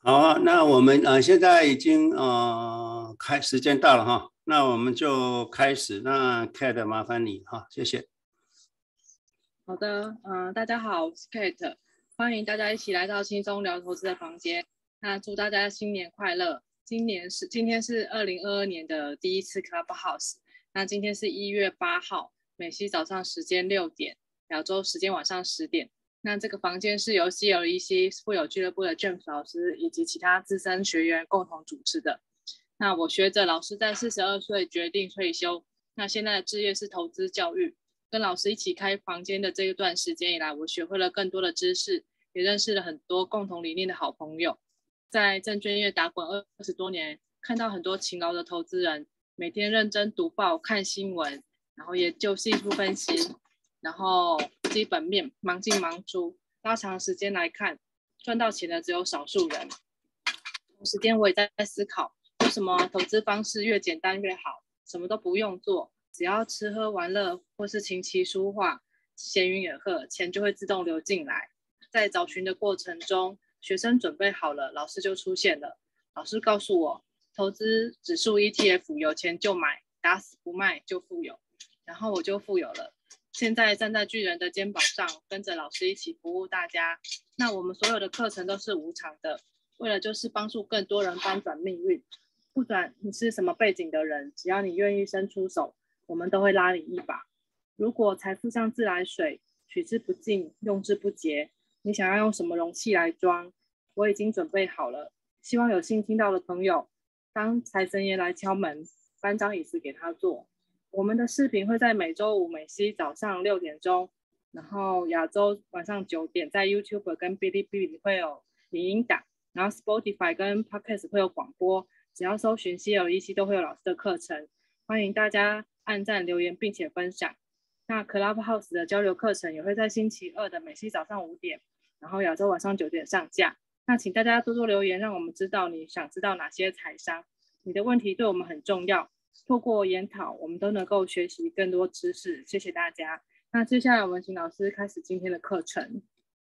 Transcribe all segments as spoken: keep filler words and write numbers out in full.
好啊，那我们呃现在已经呃开时间到了哈，那我们就开始。那 Kate 麻烦你哈，谢谢。 好的，嗯、呃，大家好，我是 Kate， 欢迎大家一起来到轻松聊投资的房间。那祝大家新年快乐！今年是今天是二零二二年的第一次 Clubhouse。那今天是一月八号，美西早上时间六点，亚洲时间晚上十点。那这个房间是由 C L E C 富有俱乐部的 James 老师以及其他资深学员共同主持的。那我学着老师在四十二岁决定退休，那现在的志业是投资教育。跟老师一起开房间的这一段时间以来，我学会了更多的知识，也认识了很多共同理念的好朋友。在证券业打滚二十多年，看到很多勤劳的投资人，每天认真读报、看新闻，然后研究技术分析，然后基本面忙进忙出，拉长时间来看，赚到钱的只有少数人。同时间我也在思考，为什么投资方式越简单越好，什么都不用做，只要吃喝玩乐或是琴棋书画、闲云野鹤，钱就会自动流进来。在找寻的过程中，学生准备好了，老师就出现了。老师告诉我，投资指数 E T F 有钱就买，打死不卖就富有。然后我就富有了。现在站在巨人的肩膀上，跟着老师一起服务大家。那我们所有的课程都是无偿的，为了就是帮助更多人翻转命运。不管你是什么背景的人，只要你愿意伸出手，我们都会拉你一把。如果财富像自来水，取之不尽，用之不竭，你想要用什么容器来装？我已经准备好了。希望有幸听到的朋友，当财神爷来敲门，搬张椅子给他坐。我们的视频会在每周五美西早上六点钟，然后亚洲晚上九点，在 YouTube 跟哔哩哔哩会有影音档，然后 Spotify 跟 Podcast 会有广播。只要搜寻 C L E C 都会有老师的课程，欢迎大家按赞留言并且分享。那 Clubhouse 的交流课程也会在星期二的美西早上五点，然后亚洲晚上九点上架。那请大家多多留言，让我们知道你想知道哪些财商，你的问题对我们很重要。透过研讨，我们都能够学习更多知识。谢谢大家。那接下来我们请老师开始今天的课程。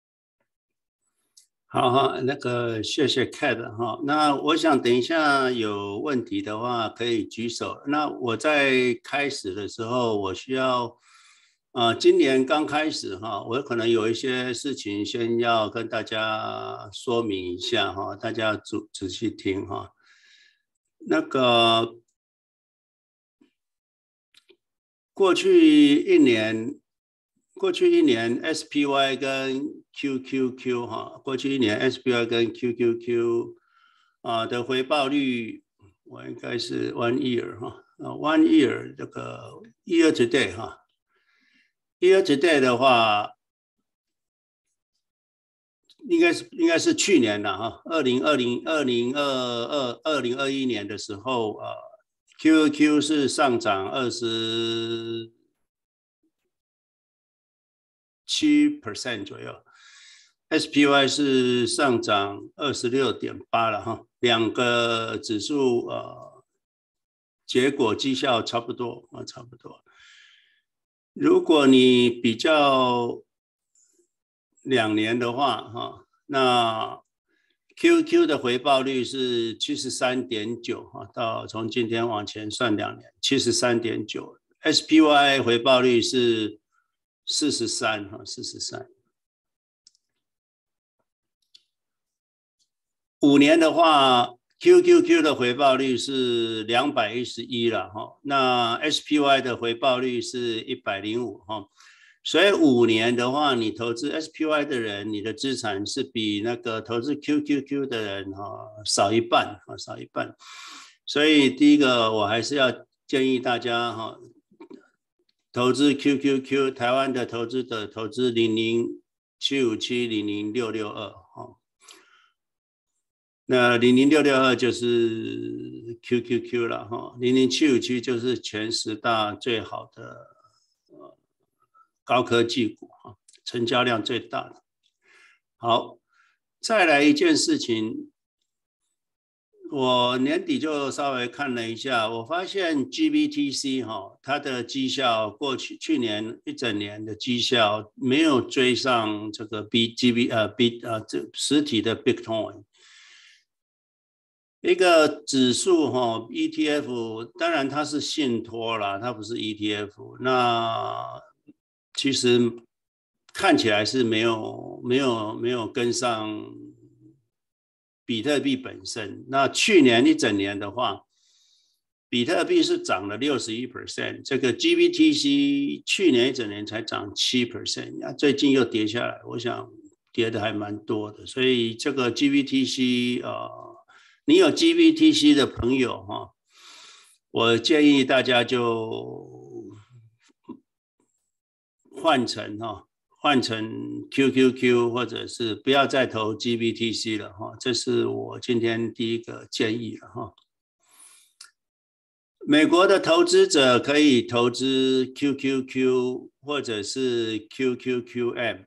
好好，那个谢谢 Kate 哈。那我想等一下有问题的话可以举手。那我在开始的时候，我需要呃，今年刚开始哈，我可能有一些事情先要跟大家说明一下哈，大家仔仔细听哈。那个过去一年。过去一年 S P Y 跟 Q Q Q 哈，过去一年 S P Y 跟 Q Q Q 啊的回报率，我应该是 one year 哈，啊 one year 这个 year to day 哈 ，year to day 的话，应该是应该是去年的哈，二零二零二零二二二零二一年的时候啊 ，Q Q Q 是上涨二十。百分之七 左右 ，S P Y 是上涨 二十六点八 了哈，两个指数呃结果绩效差不多啊，差不多。如果你比较两年的话哈，那 Q Q 的回报率是 七十三点九 哈，到从今天往前算两年 七十三点九， S P Y 回报率是四十三哈，四十三。五年的话 ，Q Q Q 的回报率是两百一十一了哈，那 S P Y 的回报率是一百零五哈，所以五年的话，你投资 S P Y 的人，你的资产是比那个投资 Q Q Q 的人哈少一半啊，少一半。所以第一个，我还是要建议大家哈。投资 Q Q Q， 台湾的投资者投资零零七五七零零六六二哈，那零零六六二就是 Q Q Q 了哈，零零七五七就是前十大最好的呃高科技股哈，成交量最大的。好，再来一件事情。我年底就稍微看了一下，我发现 G B T C 哈，它的绩效过去去年一整年的绩效没有追上这个 B G B 呃 B 呃这实体的 Bitcoin。 一个指数哈 ，E T F 当然它是信托啦，它不是 E T F。那其实看起来是没有没有没有跟上比特币本身。那去年一整年的话，比特币是涨了 百分之六十一， 这个 G B T C 去年一整年才涨 百分之七， 那最近又跌下来，我想跌的还蛮多的。所以这个 G B T C 呃。你有 G B T C 的朋友哈，我建议大家就换成哈，换成 Q Q Q， 或者是不要再投 G B T C 了哈，这是我今天第一个建议了哈。美国的投资者可以投资 Q Q Q 或者是 Q Q Q M。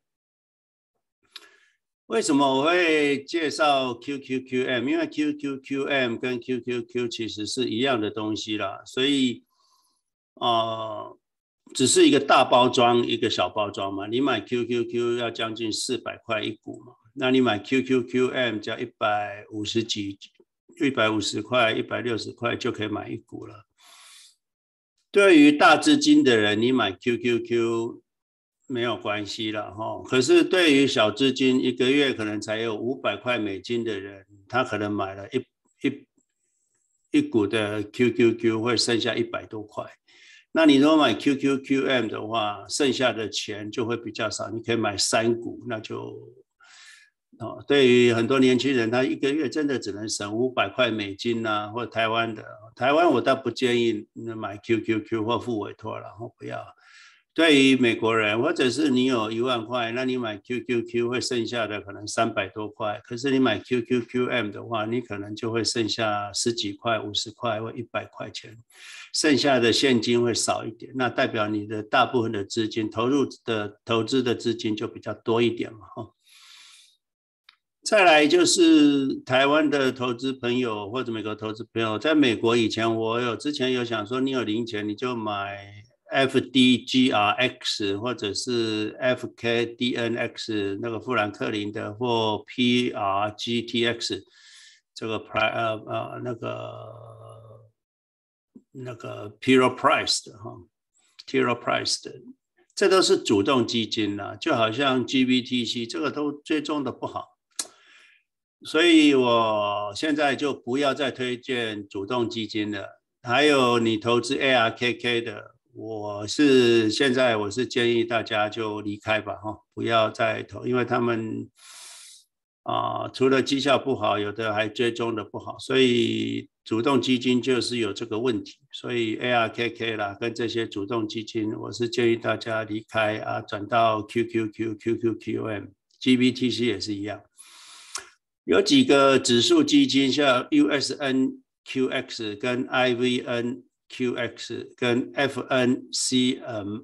为什么我会介绍 Q Q Q M？ 因为 Q Q Q M 跟 Q Q Q 其实是一样的东西啦，所以呃，只是一个大包装，一个小包装嘛。你买 Q Q Q 要将近四百块一股嘛，那你买 Q Q Q M 加一百五十几、一百五十块、一百六十块就可以买一股了。对于大资金的人，你买 Q Q Q。没有关系了哈，可是对于小资金，一个月可能才有五百块美金的人，他可能买了一一一股的 Q Q Q 会剩下一百多块。那你如果买 Q Q Q M 的话，剩下的钱就会比较少，你可以买三股，那就哦，对于很多年轻人，他一个月真的只能省五百块美金啊，或台湾的台湾我倒不建议买 Q Q Q 或付委托，然后不要。对于美国人，或者是你有一万块，那你买 Q Q Q 会剩下的可能三百多块，可是你买 Q Q Q M 的话，你可能就会剩下十几块、五十块或一百块钱，剩下的现金会少一点，那代表你的大部分的资金投入的投资的资金就比较多一点嘛，哈。再来就是台湾的投资朋友或者美国投资朋友，在美国以前我有之前有想说，你有零钱你就买。F D G R X 或者是 F K D N X 那个富兰克林的，或 P R G T X 这个 呃呃那个那个 T Rowe Price 的哈 T Rowe Price 的，这都是主动基金啦，就好像 G B T C 这个都追踪的不好，所以我现在就不要再推荐主动基金了。还有你投资 A R K K 的。我是现在我是建议大家就离开吧哈，不要再投，因为他们啊、呃、除了绩效不好，有的还追踪的不好，所以主动基金就是有这个问题，所以 A R K K 啦跟这些主动基金，我是建议大家离开啊，转到 Q Q Q、Q Q Q M、G B T C 也是一样，有几个指数基金像 U S N Q X 跟 I V N。Q X 跟 F N C M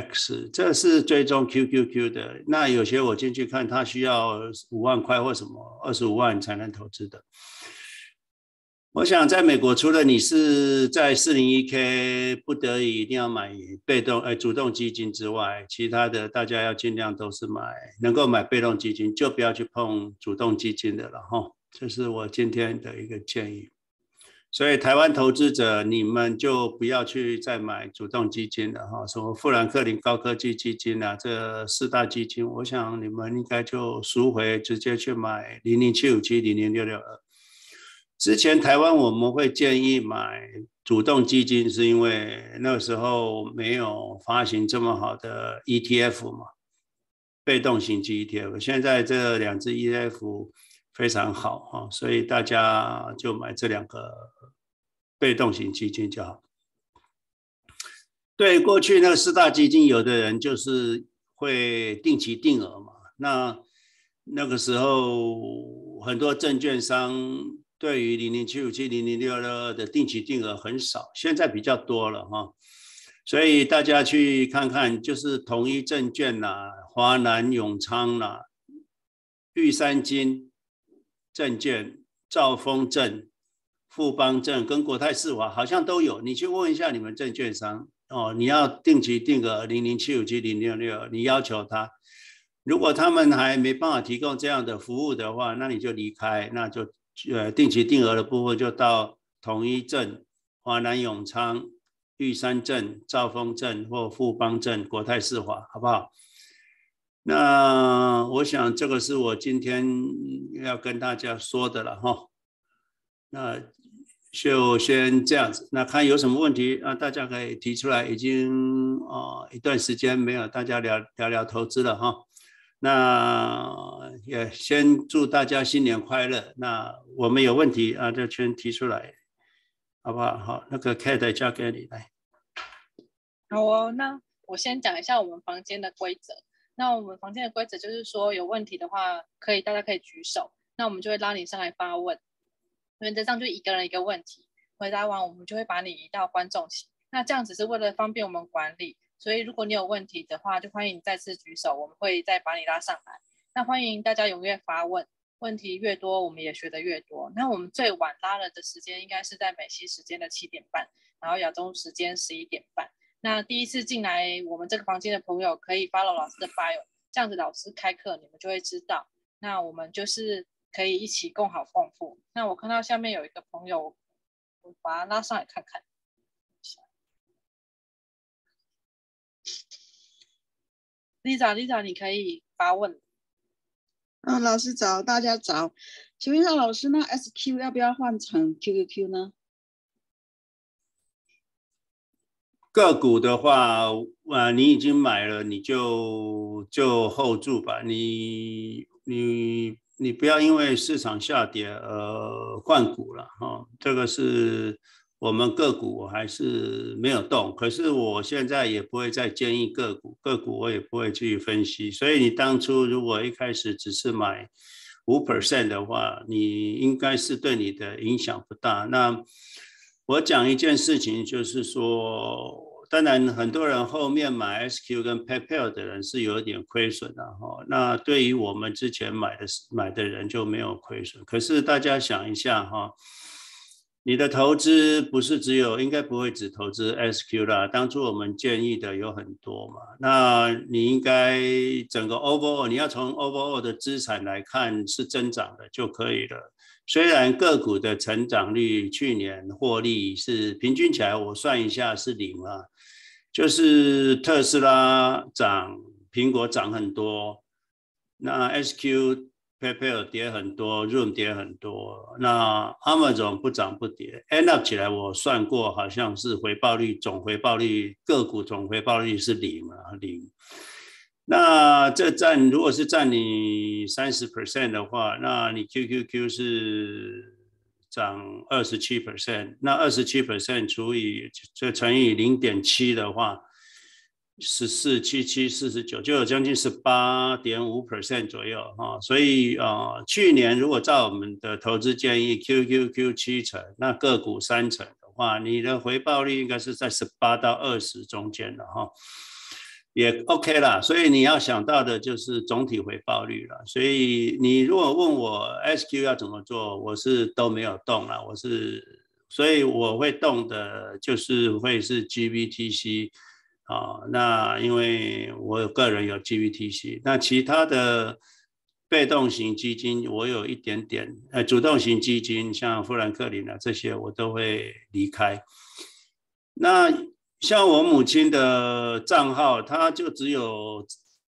X 这是追踪 Q Q Q 的，那有些我进去看，它需要五万块或什么二十五万才能投资的。我想在美国，除了你是在四零一 K 不得已一定要买被动呃主动基金之外，其他的大家要尽量都是买能够买被动基金，就不要去碰主动基金的了哈。这是我今天的一个建议。所以台湾投资者，你们就不要去再买主动基金了哈，什么富兰克林高科技基金啊，这四大基金，我想你们应该就赎回，直接去买零零七五七、零零六六二。之前台湾我们会建议买主动基金，是因为那个时候没有发行这么好的 E T F 嘛，被动型 E T F。现在这两只 E T F。非常好哈，所以大家就买这两个被动型基金就好。对，过去那四大基金，有的人就是会定期定额嘛，那那个时候很多证券商对于零零七五七、零零六六二的定期定额很少，现在比较多了哈。所以大家去看看，就是统一证券啦、华南永昌啦、玉山金证券、兆丰证、富邦证跟国泰世华好像都有，你去问一下你们证券商哦，你要定期定额零零七五七、零六六，你要求他，如果他们还没办法提供这样的服务的话，那你就离开，那就呃定期定额的部分就到统一证、华南永昌、玉山证、兆丰证或富邦证、国泰世华，好不好？那我想这个是我今天要跟大家说的了哈。那就先这样子，那看有什么问题啊，大家可以提出来。已经呃一段时间没有大家聊聊聊投资了哈。那也先祝大家新年快乐。那我们有问题啊，就全提出来，好不好？好，那个 Kate 交给你来。 好哦，那我先讲一下我们房间的规则。那我们房间的规则就是说，有问题的话，可以大家可以举手，那我们就会拉你上来发问。原则上就一个人一个问题，回答完我们就会把你移到观众席。那这样只是为了方便我们管理，所以如果你有问题的话，就欢迎你再次举手，我们会再把你拉上来。那欢迎大家踊跃发问，问题越多，我们也学得越多。那我们最晚拉了的时间应该是在美西时间的七点半，然后亚洲时间十一点半。那第一次进来我们这个房间的朋友可以 follow 老师的 bio， 这样子老师开课你们就会知道。那我们就是可以一起共好共富。那我看到下面有一个朋友，我把他拉上来看看。Lisa Lisa 你可以发问。 啊，老师早，大家早。请问一下老师，那 S Q 要不要换成 Q Q Q 呢？ 个股的话，啊，你已经买了，你就就 hold 住吧。你你你不要因为市场下跌而换股了哈、哦。这个是我们个股我还是没有动，可是我现在也不会再建议个股，个股我也不会去分析。所以你当初如果一开始只是买 百分之五 的话，你应该是对你的影响不大。那我讲一件事情，就是说，当然很多人后面买 S Q 跟 PayPal 的人是有点亏损的哈。那对于我们之前买的买的人就没有亏损。可是大家想一下哈，你的投资不是只有，应该不会只投资 S Q 啦。当初我们建议的有很多嘛，那你应该整个 overall， 你要从 overall 的资产来看是增长的就可以了。虽然个股的成长率去年获利是平均起来，我算一下是零啊，就是特斯拉涨，苹果涨很多，那 S Q、PayPal 跌很多 ，Zoom 跌很多，那 Amazon 不涨不跌 ，end up 起来我算过，好像是回报率总回报率个股总回报率是零啊零。那这占如果是占你 百分之三十 的话，那你 Q Q Q 是涨 百分之二十七， 那 百分之二十七 除以这乘以 零点七 的话，十四、七七、四十九就有将近 十八点五 左右哈。所以呃，去年如果照我们的投资建议 Q Q Q 七成，那个股三成的话，你的回报率应该是在十八到二十中间的哈。也 OK 啦，所以你要想到的就是总体回报率啦。所以你如果问我 S Q 要怎么做，我是都没有动啦，我是，所以我会动的就是会是 G B T C 啊，那因为我个人有 G B T C， 那其他的被动型基金我有一点点，呃，主动型基金像富兰克林啊这些我都会离开。那像我母亲的账号，她就只有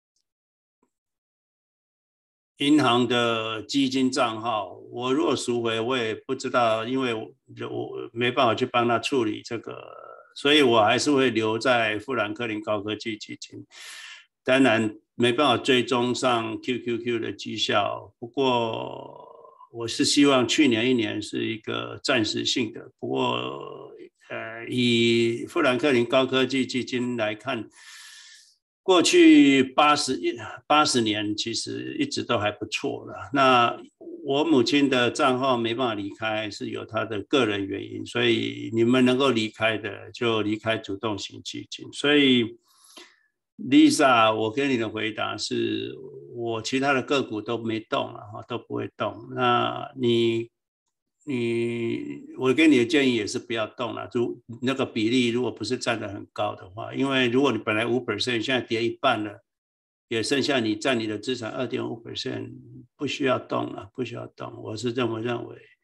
银行的基金账号。我如果赎回，我也不知道，因为我没办法去帮她处理这个，所以我还是会留在富兰克林高科技基金。当然没办法追踪上 Q Q Q 的绩效，不过我是希望去年一年是一个暂时性的。不过呃，以富兰克林高科技基金来看，过去八十八十年其实一直都还不错了。那我母亲的账号没办法离开，是有她的个人原因，所以你们能够离开的就离开主动型基金。所以 Lisa， 我给你的回答是我其他的个股都没动了，都不会动。那你你我给你的建议也是不要动了，就那个比例如果不是占得很高的话，因为如果你本来 百分之五， 现在跌一半了，也剩下你占你的资产 二点五， 不需要动了，不需要动。我是这么认为。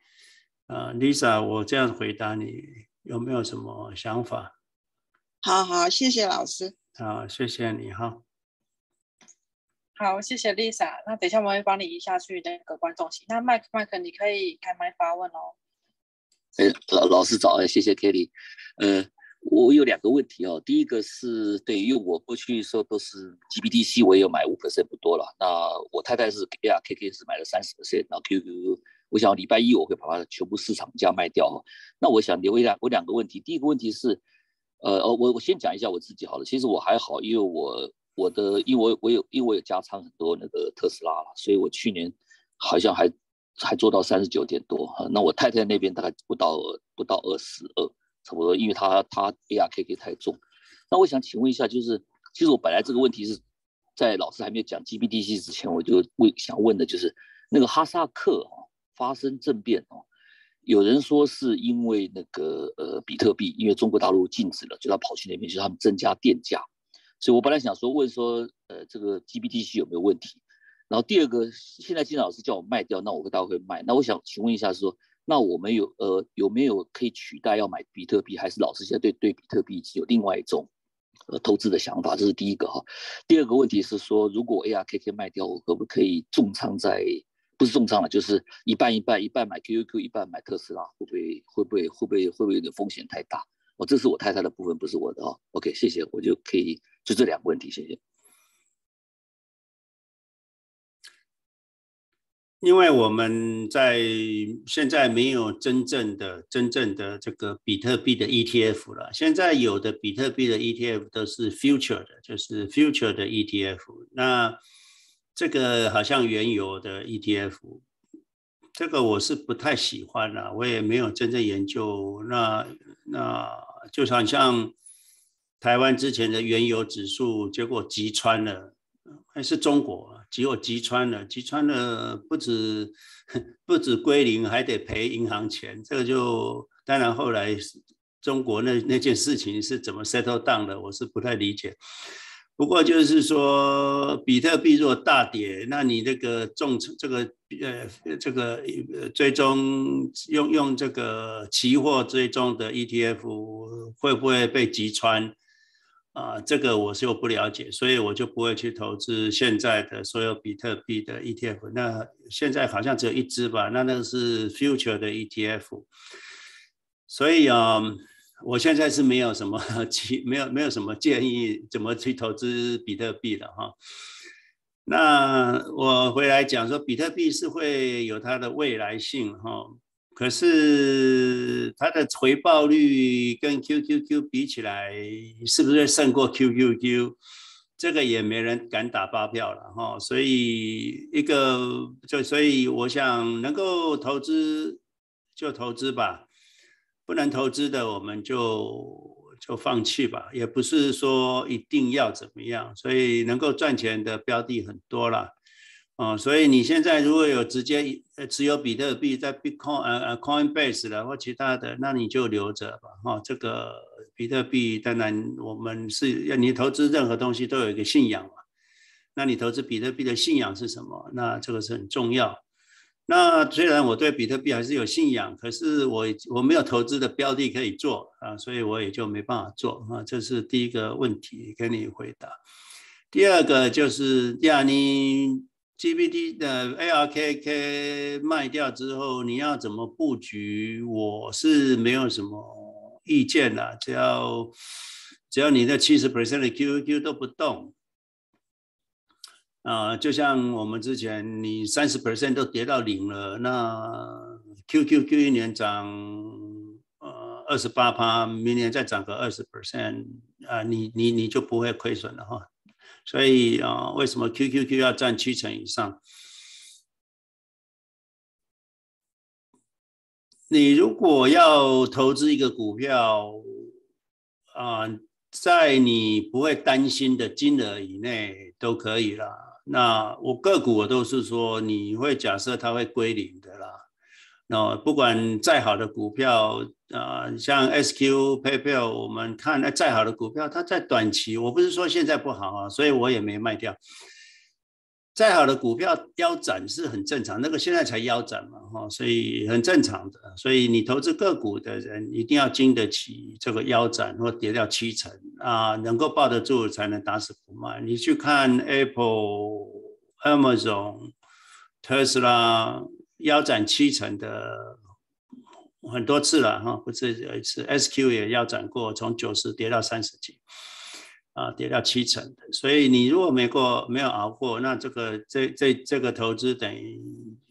呃 Lisa， 我这样回答你有没有什么想法？ 好好，谢谢老师。 好，谢谢你哈。 好，谢谢 Lisa。那等一下我们会帮你移下去那个观众席。那 Mike Mike 你可以开麦发问哦。 哎，老老师早，谢谢 Kelly。呃，我有两个问题哦。第一个是对，因为我过去的时候都是 G B T C， 我也有买 百分之五 不多了。那我太太是 A R K K 是买了 百分之三十， 然后 Q Q， 我想礼拜一我会把它全部市场价卖掉哈。那我想留一两我两个问题，第一个问题是，呃，我我先讲一下我自己好了。其实我还好，因为我我的因为我我有因为我有加仓很多那个特斯拉了，所以我去年好像还。还做到三十九点多，那我太太那边大概不到不到二十二，差不多，因为她她 A R K K 太重。那我想请问一下，就是其实我本来这个问题是在老师还没有讲 G B T C 之前，我就问想问的就是那个哈萨克哦发生政变哦，有人说是因为那个呃比特币，因为中国大陆禁止了，就他跑去那边，就是他们增加电价，所以我本来想说问说呃这个 G B T C 有没有问题？然后第二个，现在金老师叫我卖掉，那我大概会卖。那我想请问一下说，那我们有呃有没有可以取代要买比特币，还是老师现在对对比特币有另外一种呃投资的想法？这是第一个哈。第二个问题是说，如果 A R K K 卖掉，我可不可以重仓在不是重仓了，就是一半一半，一半买 Q Q Q， 一半买特斯拉，会不会会不会会不会会不会有点风险太大？哦，这是我太太的部分，不是我的哦。OK， 谢谢，我就可以就这两个问题，谢谢。 因为我们在现在没有真正的真正的这个比特币的 E T F 了，现在有的比特币的 E T F 都是 future 的，就是 future 的 E T F。那这个好像原油的 E T F， 这个我是不太喜欢啦，我也没有真正研究。那那就好像台湾之前的原油指数，结果击穿了。还是中国，结果击穿了，击穿了不止不止归零，还得赔银行钱。这个就当然后来中国那那件事情是怎么 settle down 的，我是不太理解。不过就是说，比特币如果大跌，那你这个重这个呃这个追踪用用这个期货追踪的 E T F 会不会被击穿？啊、呃，这个我就不了解，所以我就不会去投资现在的所有比特币的 E T F。那现在好像只有一只吧，那那个是 future 的 E T F。所以啊、呃，我现在是没有什么没有没有什么建议怎么去投资比特币的哈。那我回来讲说，比特币是会有它的未来性哈。可是它的回报率跟 Q Q Q 比起来，是不是胜过 Q Q Q？ 这个也没人敢打包票了哈。所以一个就所以我想能够投资就投资吧，不能投资的我们就就放弃吧，也不是说一定要怎么样。所以能够赚钱的标的很多啦。哦，所以你现在如果有直接持有比特币在 Bitcoin 呃 Coinbase 的或其他的，那你就留着吧。哈、哦，这个比特币当然我们是要你投资任何东西都有一个信仰嘛。那你投资比特币的信仰是什么？那这个是很重要。那虽然我对比特币还是有信仰，可是我我没有投资的标的可以做啊，所以我也就没办法做啊。这是第一个问题跟你回答。第二个就是呀，你G B T 的 A R K K 卖掉之后，你要怎么布局？我是没有什么意见啦，只要只要你的 百分之七十 的 Q Q Q 都不动，啊、呃，就像我们之前你 百分之三十 都跌到零了，那 Q Q Q 一年涨呃 百分之二十八， 明年再涨个 百分之二十 啊、呃，你你你就不会亏损了哈。所以啊、呃，为什么 Q Q Q 要占七成以上？你如果要投资一个股票啊、呃，在你不会担心的金额以内都可以啦。那我个股我都是说，你会假设它会归零的啦。那不管再好的股票，呃，像 S Q、PayPal， 我们看那再好的股票，它在短期，我不是说现在不好啊，所以我也没卖掉。 再好的股票腰斩是很正常，那个现在才腰斩嘛，哈，所以很正常的。所以你投资个股的人一定要经得起这个腰斩或跌掉七成啊，能够抱得住才能打死不卖。你去看 Apple、Amazon、Tesla 腰斩七成的很多次了哈，不止有一次 ，S Q 也腰斩过，从九十跌到三十几。啊，跌到七成的，所以你如果没过没有熬过，那这个这这这个投资等于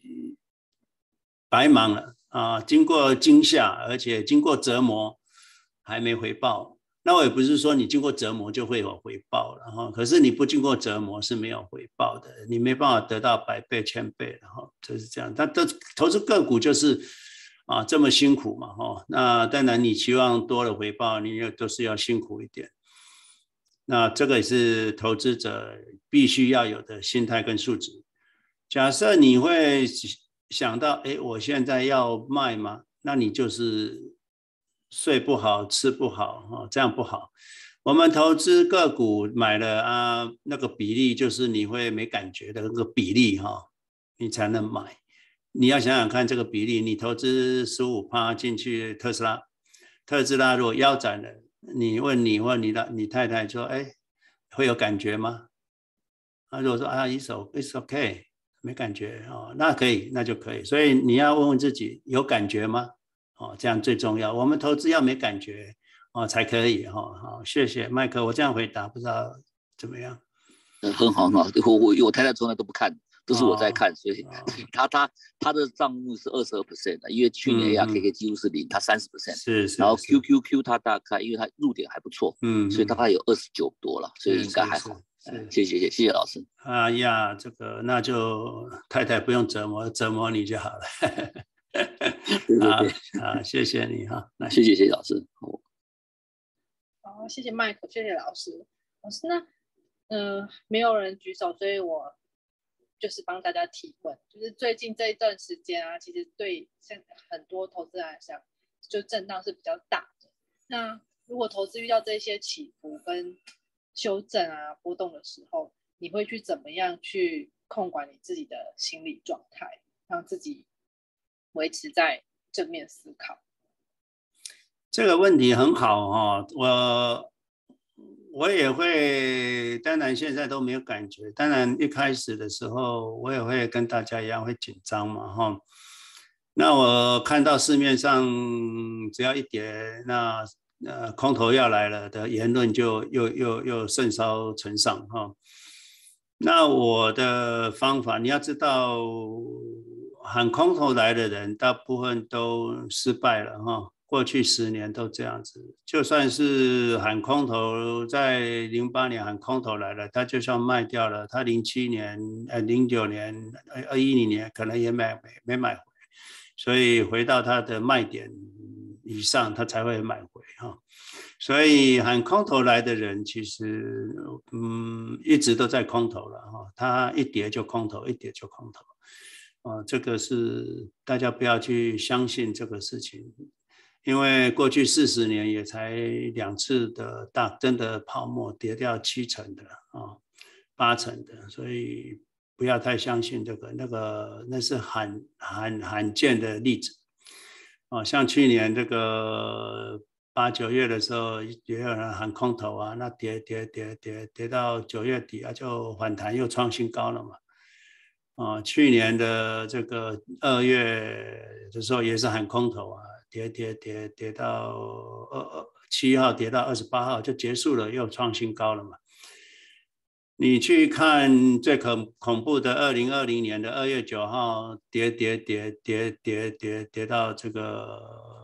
白忙了啊！经过惊吓，而且经过折磨，还没回报。那我也不是说你经过折磨就会有回报了哈，可是你不经过折磨是没有回报的，你没办法得到百倍千倍的哈，就是这样。但投资个股就是啊这么辛苦嘛哈，那当然你期望多了回报，你也都是要辛苦一点。那这个也是投资者必须要有的心态跟素质。假设你会想到，哎，我现在要卖吗？那你就是睡不好，吃不好，这样不好。我们投资个股买了啊，那个比例就是你会没感觉的那个比例哈，你才能买。你要想想看这个比例，你投资 百分之十五 进去特斯拉，特斯拉如果腰斩了，你问你或你的你太太说，哎，会有感觉吗？啊，如果说啊 ，it's it's okay， 没感觉哦，那可以，那就可以。所以你要问问自己，有感觉吗？哦，这样最重要。我们投资要没感觉哦才可以哈、哦。好，谢谢麦克，我这样回答不知道怎么样？ 嗯，很好很好。我我我太太从来都不看。都是我在看，所以他他他的账目是二十二 percent 的，因为去年 A R K K 几乎是零，他三十 percent， 是是。 然后 Q Q Q 他大概因为他入点还不错，嗯，所以大概有二十九多了，所以应该还好。谢谢谢谢谢老师。 哎呀，这个那就太太不用折磨折磨你就好了。 对对对， 啊，谢谢你哈， 那谢谢谢谢老师。 好，谢谢麦克，谢谢老师。老师呢，嗯、呃，没有人举手，所以我。就是帮大家提问，就是最近这一段时间啊，其实对像很多投资人来讲，就震荡是比较大的。那如果投资遇到这些起伏跟修正啊波动的时候，你会去怎么样去控管你自己的心理状态，让自己维持在正面思考？ 这个问题很好哈、哦，我。我也会，当然现在都没有感觉。当然一开始的时候，我也会跟大家一样会紧张嘛，哈。那我看到市面上只要一跌，那呃空头要来了的言论就又又又甚嚣尘上哈。那我的方法，你要知道，喊空头来的人，大部分都失败了哈。过去十年都这样子，就算是喊空头，在零八年喊空头来了，他就算卖掉了，他零七年、呃零九年、二一零年可能也买没没买回，所以回到他的卖点以上，他才会买回哈。所以喊空头来的人，其实嗯一直都在空头了哈，他一跌就空头，一跌就空头，啊，这个是大家不要去相信这个事情。因为过去四十年也才两次的大真的泡沫跌掉七成的啊，八成的，所以不要太相信这个，那个那是罕罕罕见的例子啊。像去年这个八九月的时候，也有人喊空头啊，那跌跌跌跌跌到九月底啊，就反弹又创新高了嘛。啊，去年的这个二月的时候也是喊空头啊。跌跌跌跌到二二七号，跌到二十八号就结束了，又创新高了嘛。你去看最恐恐怖的二零二零年的二月九号，跌跌跌跌跌跌跌到这个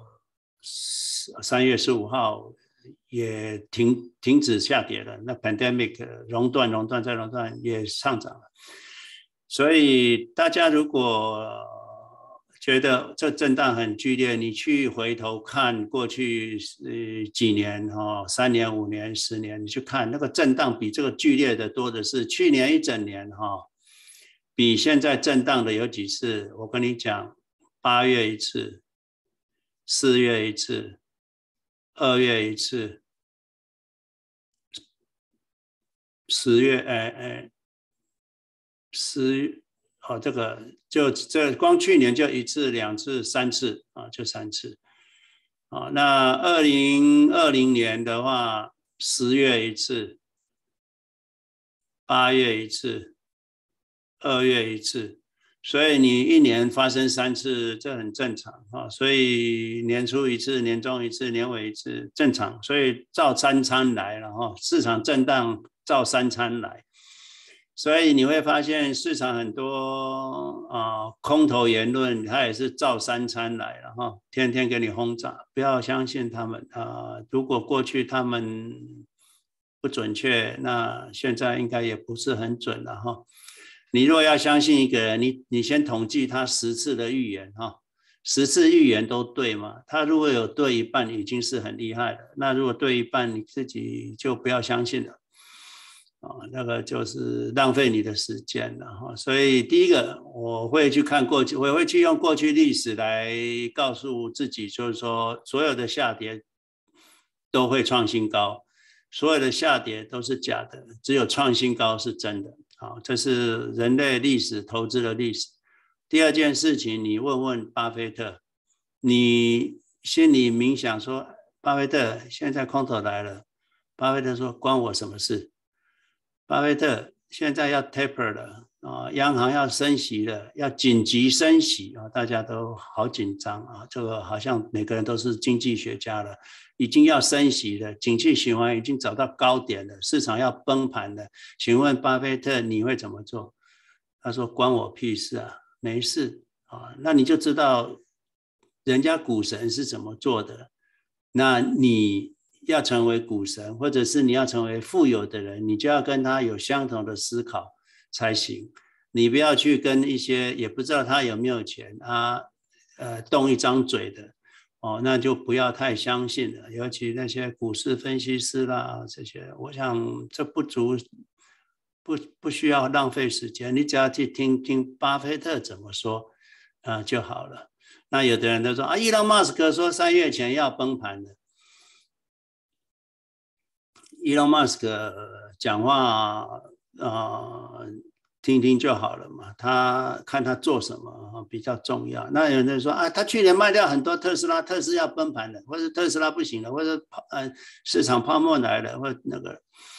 三月十五号也停停止下跌了。那 pandemic 熔断熔断再熔断也上涨了。所以大家如果觉得这震荡很剧烈，你去回头看过去呃几年哈，三年、五年、十年，你去看那个震荡比这个剧烈的多的是。去年一整年哈，比现在震荡的有几次？我跟你讲，八月一次，四月一次，二月一次，十月哎哎， 十哦，这个就这光去年就一次、两次、三次啊，就三次。啊，那二零二零年的话，十月一次，八月一次，二月一次，所以你一年发生三次，这很正常啊。所以年初一次，年中一次，年尾一次，正常。所以照三餐来了哈，市场震荡照三餐来。所以你会发现市场很多啊、呃、空头言论，它也是照三餐来了哈，天天给你轰炸，不要相信他们啊、呃。如果过去他们不准确，那现在应该也不是很准了哈。你若要相信一个人，你你先统计他十次的预言哈，十次预言都对嘛？他如果有对一半，已经是很厉害了。那如果对一半，你自己就不要相信了。啊，那个就是浪费你的时间了哈。所以第一个，我会去看过去，我会去用过去历史来告诉自己，就是说所有的下跌都会创新高，所有的下跌都是假的，只有创新高是真的。好，这是人类历史投资的历史。第二件事情，你问问巴菲特，你心里冥想说，巴菲特现在空头来了，巴菲特说关我什么事？巴菲特现在要 taper 了啊，央行要升息了，要紧急升息啊，大家都好紧张啊，这个好像每个人都是经济学家了，已经要升息了，景气循环已经走到高点了，市场要崩盘了。请问巴菲特你会怎么做？他说关我屁事啊，没事啊，那你就知道人家股神是怎么做的，那你要成为股神，或者是你要成为富有的人，你就要跟他有相同的思考才行。你不要去跟一些也不知道他有没有钱啊，呃，动一张嘴的哦，那就不要太相信了。尤其那些股市分析师啦，这些，我想这不足，不不需要浪费时间。你只要去听听巴菲特怎么说啊、呃、就好了。那有的人都说啊，伊隆马斯克说三月前要崩盘了。Elon Musk 讲话呃听听就好了嘛，他看他做什么比较重要。那有人说啊，他去年卖掉很多特斯拉，特斯拉要崩盘了，或者特斯拉不行了，或者呃市场泡沫来了，或者那个，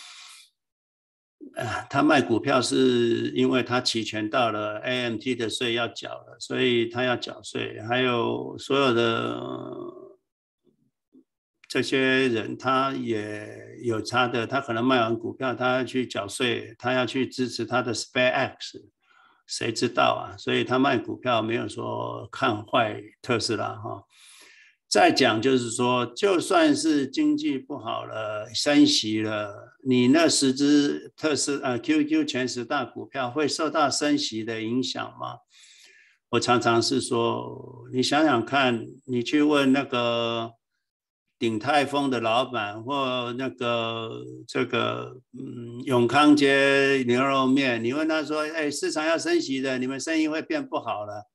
呃，他卖股票是因为他期权到了 A M T 的税要缴了，所以他要缴税，还有所有的。这些人他也有他的，他可能卖完股票，他要去缴税，他要去支持他的 SpaceX， 谁知道啊？所以他卖股票没有说看坏特斯拉哈。再讲就是说，就算是经济不好了，升息了，你那十只特斯呃 Q Q 前十大股票会受到升息的影响吗？我常常是说，你想想看，你去问那个。鼎泰丰的老板或那个这个嗯永康街牛肉面，你问他说，哎，市场要升息的，你们生意会变不好了，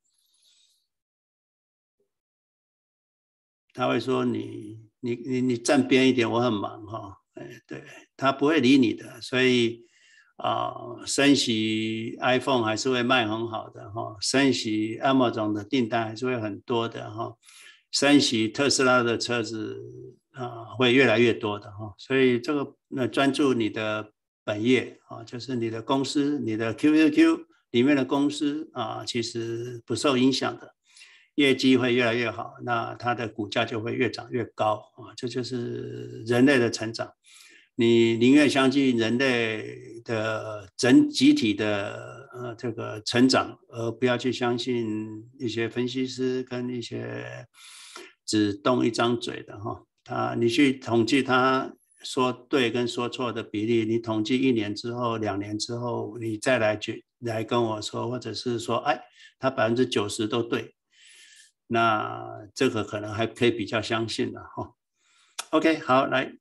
他会说你你你你站边一点，我很忙哈，哎，对，他不会理你的，所以啊、呃，升息 iPhone 还是会卖很好的哈，升息 Amazon 的订单还是会很多的哈。升息特斯拉的车子啊、呃、会越来越多的哈，所以这个那专注你的本业啊，就是你的公司，你的 Q Q Q 里面的公司啊，其实不受影响的，业绩会越来越好，那它的股价就会越涨越高啊，这就是人类的成长。你宁愿相信人类的整集体的呃这个成长，而不要去相信一些分析师跟一些只动一张嘴的哈。他你去统计他说对跟说错的比例，你统计一年之后、两年之后，你再来去来跟我说，或者是说，哎，他百分之九十都对，那这个可能还可以比较相信的哈。OK， 好，来。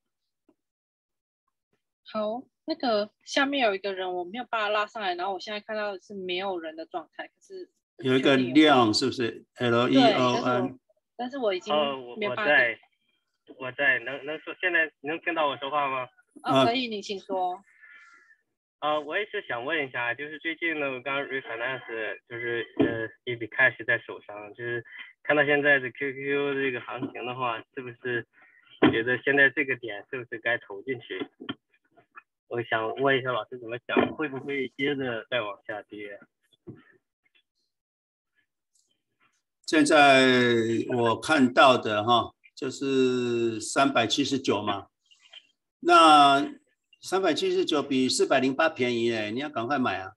好，那个下面有一个人，我没有把他拉上来，然后我现在看到的是没有人的状态，可是有一个亮是不是 ？L E O N， 但是我已经没有办法。 哦，我在，我在，能能说现在能听到我说话吗？ 哦，可以，你请说。 啊、呃，我也是想问一下，就是最近呢，我刚 refinance，就是呃一笔 cash 在手上，就是看到现在的 Q Q 这个行情的话，是不是觉得现在这个点是不是该投进去？我想问一下老师怎么想，会不会接着再往下跌？ 现在我看到的哈，就是三百七十九嘛，那三百七十九比四百零八便宜哎，你要赶快买啊！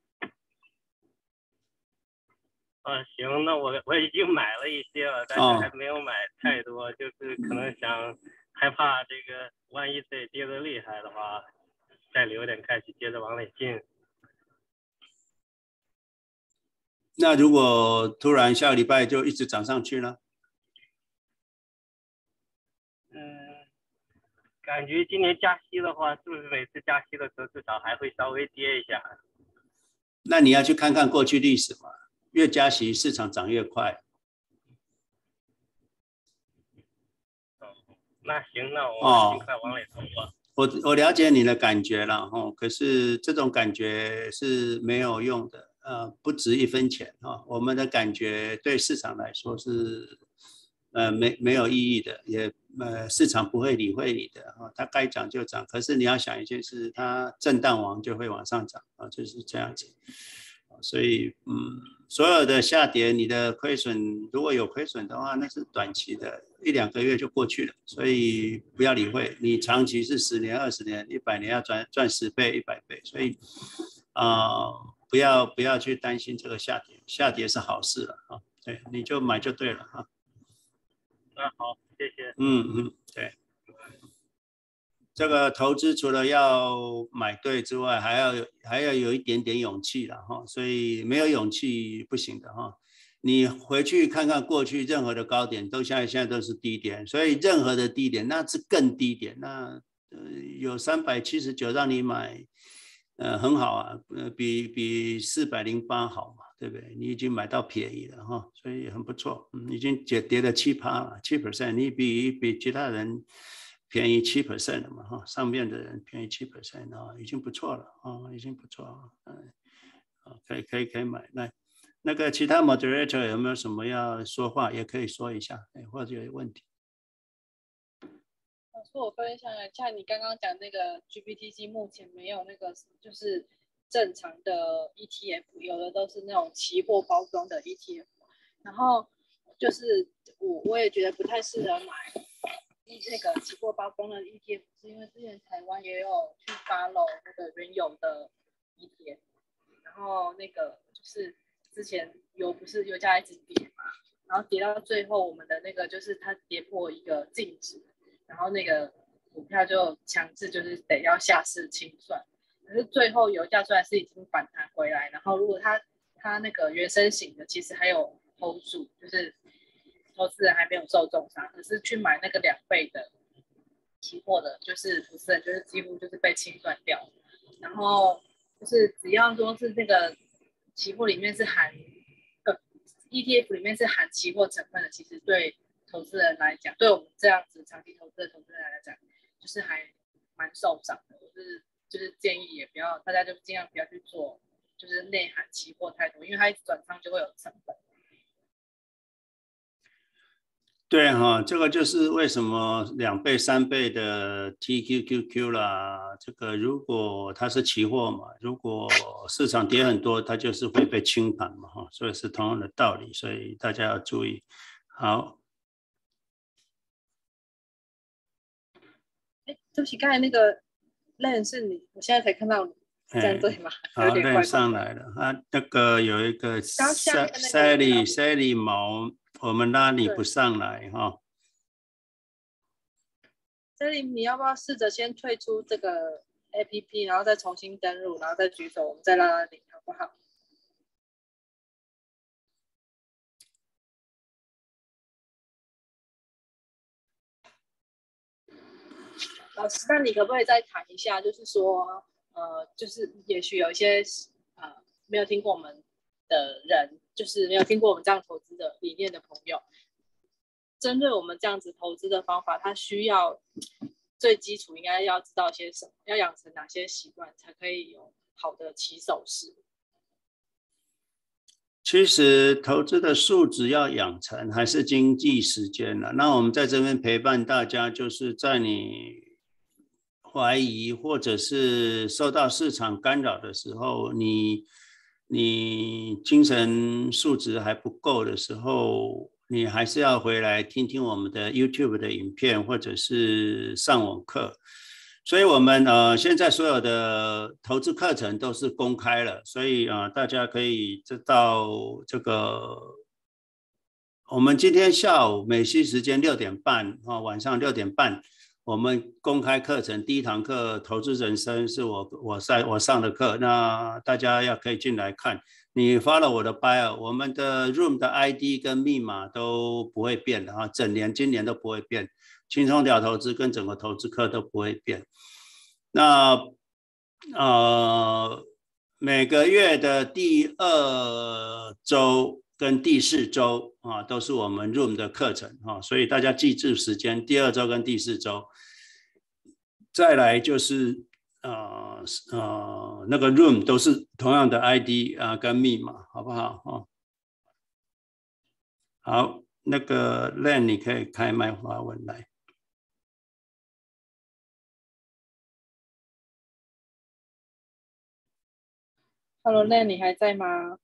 啊，行，那我我已经买了一些了，但是还没有买太多，哦、就是可能想害怕这个万一得跌得厉害的话，再留点开始接着往里进。 那如果突然下个礼拜就一直涨上去呢？ 嗯，感觉今年加息的话，是不是每次加息的时候至少还会稍微跌一下？ 那你要去看看过去历史嘛，越加息市场涨越快。 哦，那行，那我尽快往里投吧。 我我了解你的感觉了哈，可是这种感觉是没有用的，呃，不值一分钱哈。我们的感觉对市场来说是，呃，没没有意义的，也呃市场不会理会你的哈，它该涨就涨。可是你要想一件事，它震荡完就会往上涨啊，就是这样子。所以嗯，所有的下跌，你的亏损如果有亏损的话，那是短期的，一两个月就过去了，所以不要理会。你长期是十年、二十年、一百年要赚赚十倍、一百倍，所以啊、呃，不要不要去担心这个下跌，下跌是好事了啊，对，你就买就对了啊。 那好，谢谢。 嗯嗯，对。这个投资除了要买对之外，还要还要有一点点勇气了哈，所以没有勇气不行的哈。你回去看看过去任何的高点，都现在现在都是低点，所以任何的低点那是更低点，那呃有三百七十九让你买，呃很好啊，呃比比四百零八好嘛，对不对？你已经买到便宜了哈，所以很不错，嗯，已经跌跌了七趴了，七 percent， 你比比其他人便宜七 percent 了嘛哈，上面的人便宜七 percent 啊，已经不错了啊，已经不错了，嗯，啊，可以可以可以买来。那个其他 moderator 有没有什么要说话，也可以说一下，或者有问题。 老师，我分享一下，你刚刚讲那个 G B T C 目前没有那个就是正常的 E T F， 有的都是那种期货包装的 E T F， 然后就是我我也觉得不太适合买那个期货包装的 E T F， 是因为之前台湾也有去 follow 那个原有的 E T F， 然后那个就是之前油不是油价一直跌嘛，然后跌到最后我们的那个就是它跌破一个净值，然后那个股票就强制就是得要下市清算，可是最后油价虽然是已经反弹回来，然后如果它它那个原生型的其实还有 hold 住，就是投资人还没有受重伤，可是去买那个两倍的期货的，就是不是就是几乎就是被清算掉，然后就是只要说是那个期货里面是含呃 E T F 里面是含期货成分的，其实对投资人来讲，对我们这样子长期投资的投资人来讲，就是还蛮受伤的。我是就是建议也不要，大家就尽量不要去做，就是内含期货太多，因为它一转仓就会有成本。 对哈，这个就是为什么两倍、三倍的 T Q Q Q 啦，这个如果它是期货嘛，如果市场跌很多，它就是会被清盘嘛哈，所以是同样的道理，所以大家要注意。好。 哎，对不起，刚才那个 Len 是你，我现在才看到你，这样对吗？ 好 ，Len 上来了啊，那个有一个 Sally Sally 毛，我们拉你不上来哈。 Sally，你要不要试着先退出这个 A P P， 然后再重新登录，然后再举手，我们再拉拉你，好不好？老师，那你可不可以再谈一下，就是说，呃，就是也许有一些呃没有听过我们的人，就是没有听过我们这样投资的理念的朋友，针对我们这样子投资的方法，他需要最基础应该要知道些什么，要养成哪些习惯，才可以有好的起手式？ 其实投资的素质要养成，还是经济时间了。那我们在这边陪伴大家，就是在你怀疑或者是受到市场干扰的时候，你你精神素质还不够的时候，你还是要回来听听我们的 YouTube 的影片，或者是上网课。所以我们呃现在所有的投资课程都是公开了，所以呃大家可以知道这个。我们今天下午美西时间六点半啊，晚上六点半，我们公开课程第一堂课投资人生是我我在我上的课，那大家要可以进来看。你发了我的 bio， 我们的 room 的 I D 跟密码都不会变的啊，整年今年都不会变。轻松聊投资跟整个投资课都不会变。那呃每个月的第二周跟第四周啊，都是我们 room 的课程啊，所以大家记住时间，第二周跟第四周。再来就是呃呃那个 room 都是同样的 I D 啊跟密码，好不好啊？好，那个 Len 你可以开麦发问来。 Hello Len， 你还在吗？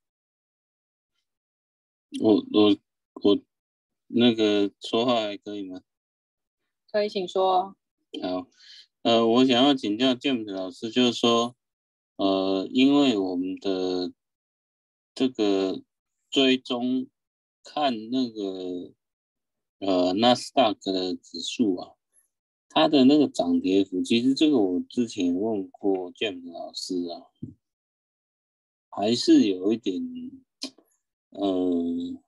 我我我那个说话还可以吗？ 可以，请说。 好，呃，我想要请教 James 老师，就是说，呃，因为我们的这个追踪看那个呃纳斯达克的指数啊，它的那个涨跌幅，其实这个我之前问过 James 老师啊，还是有一点，呃，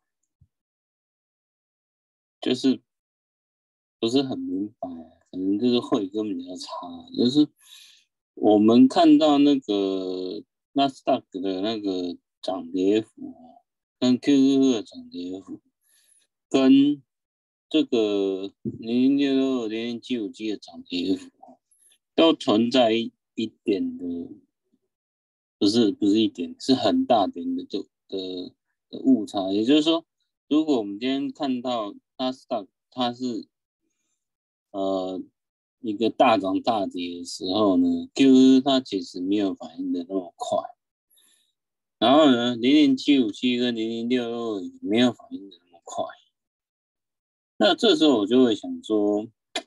就是不是很明白，可能就是慧根比较差。就是我们看到那个纳斯达克的那个涨跌幅，跟 Q Q 的涨跌幅，跟这个零零六六、零零七五七的涨跌幅，都存在一一点的。不是不是一点，是很大点的的的的误差。也就是说，如果我们今天看到纳斯达克它是呃一个大涨大跌的时候呢 ，Q Q 它其实没有反应的那么快。然后呢，零零七五七跟零零六六也没有反应的那么快。那这时候我就会想说，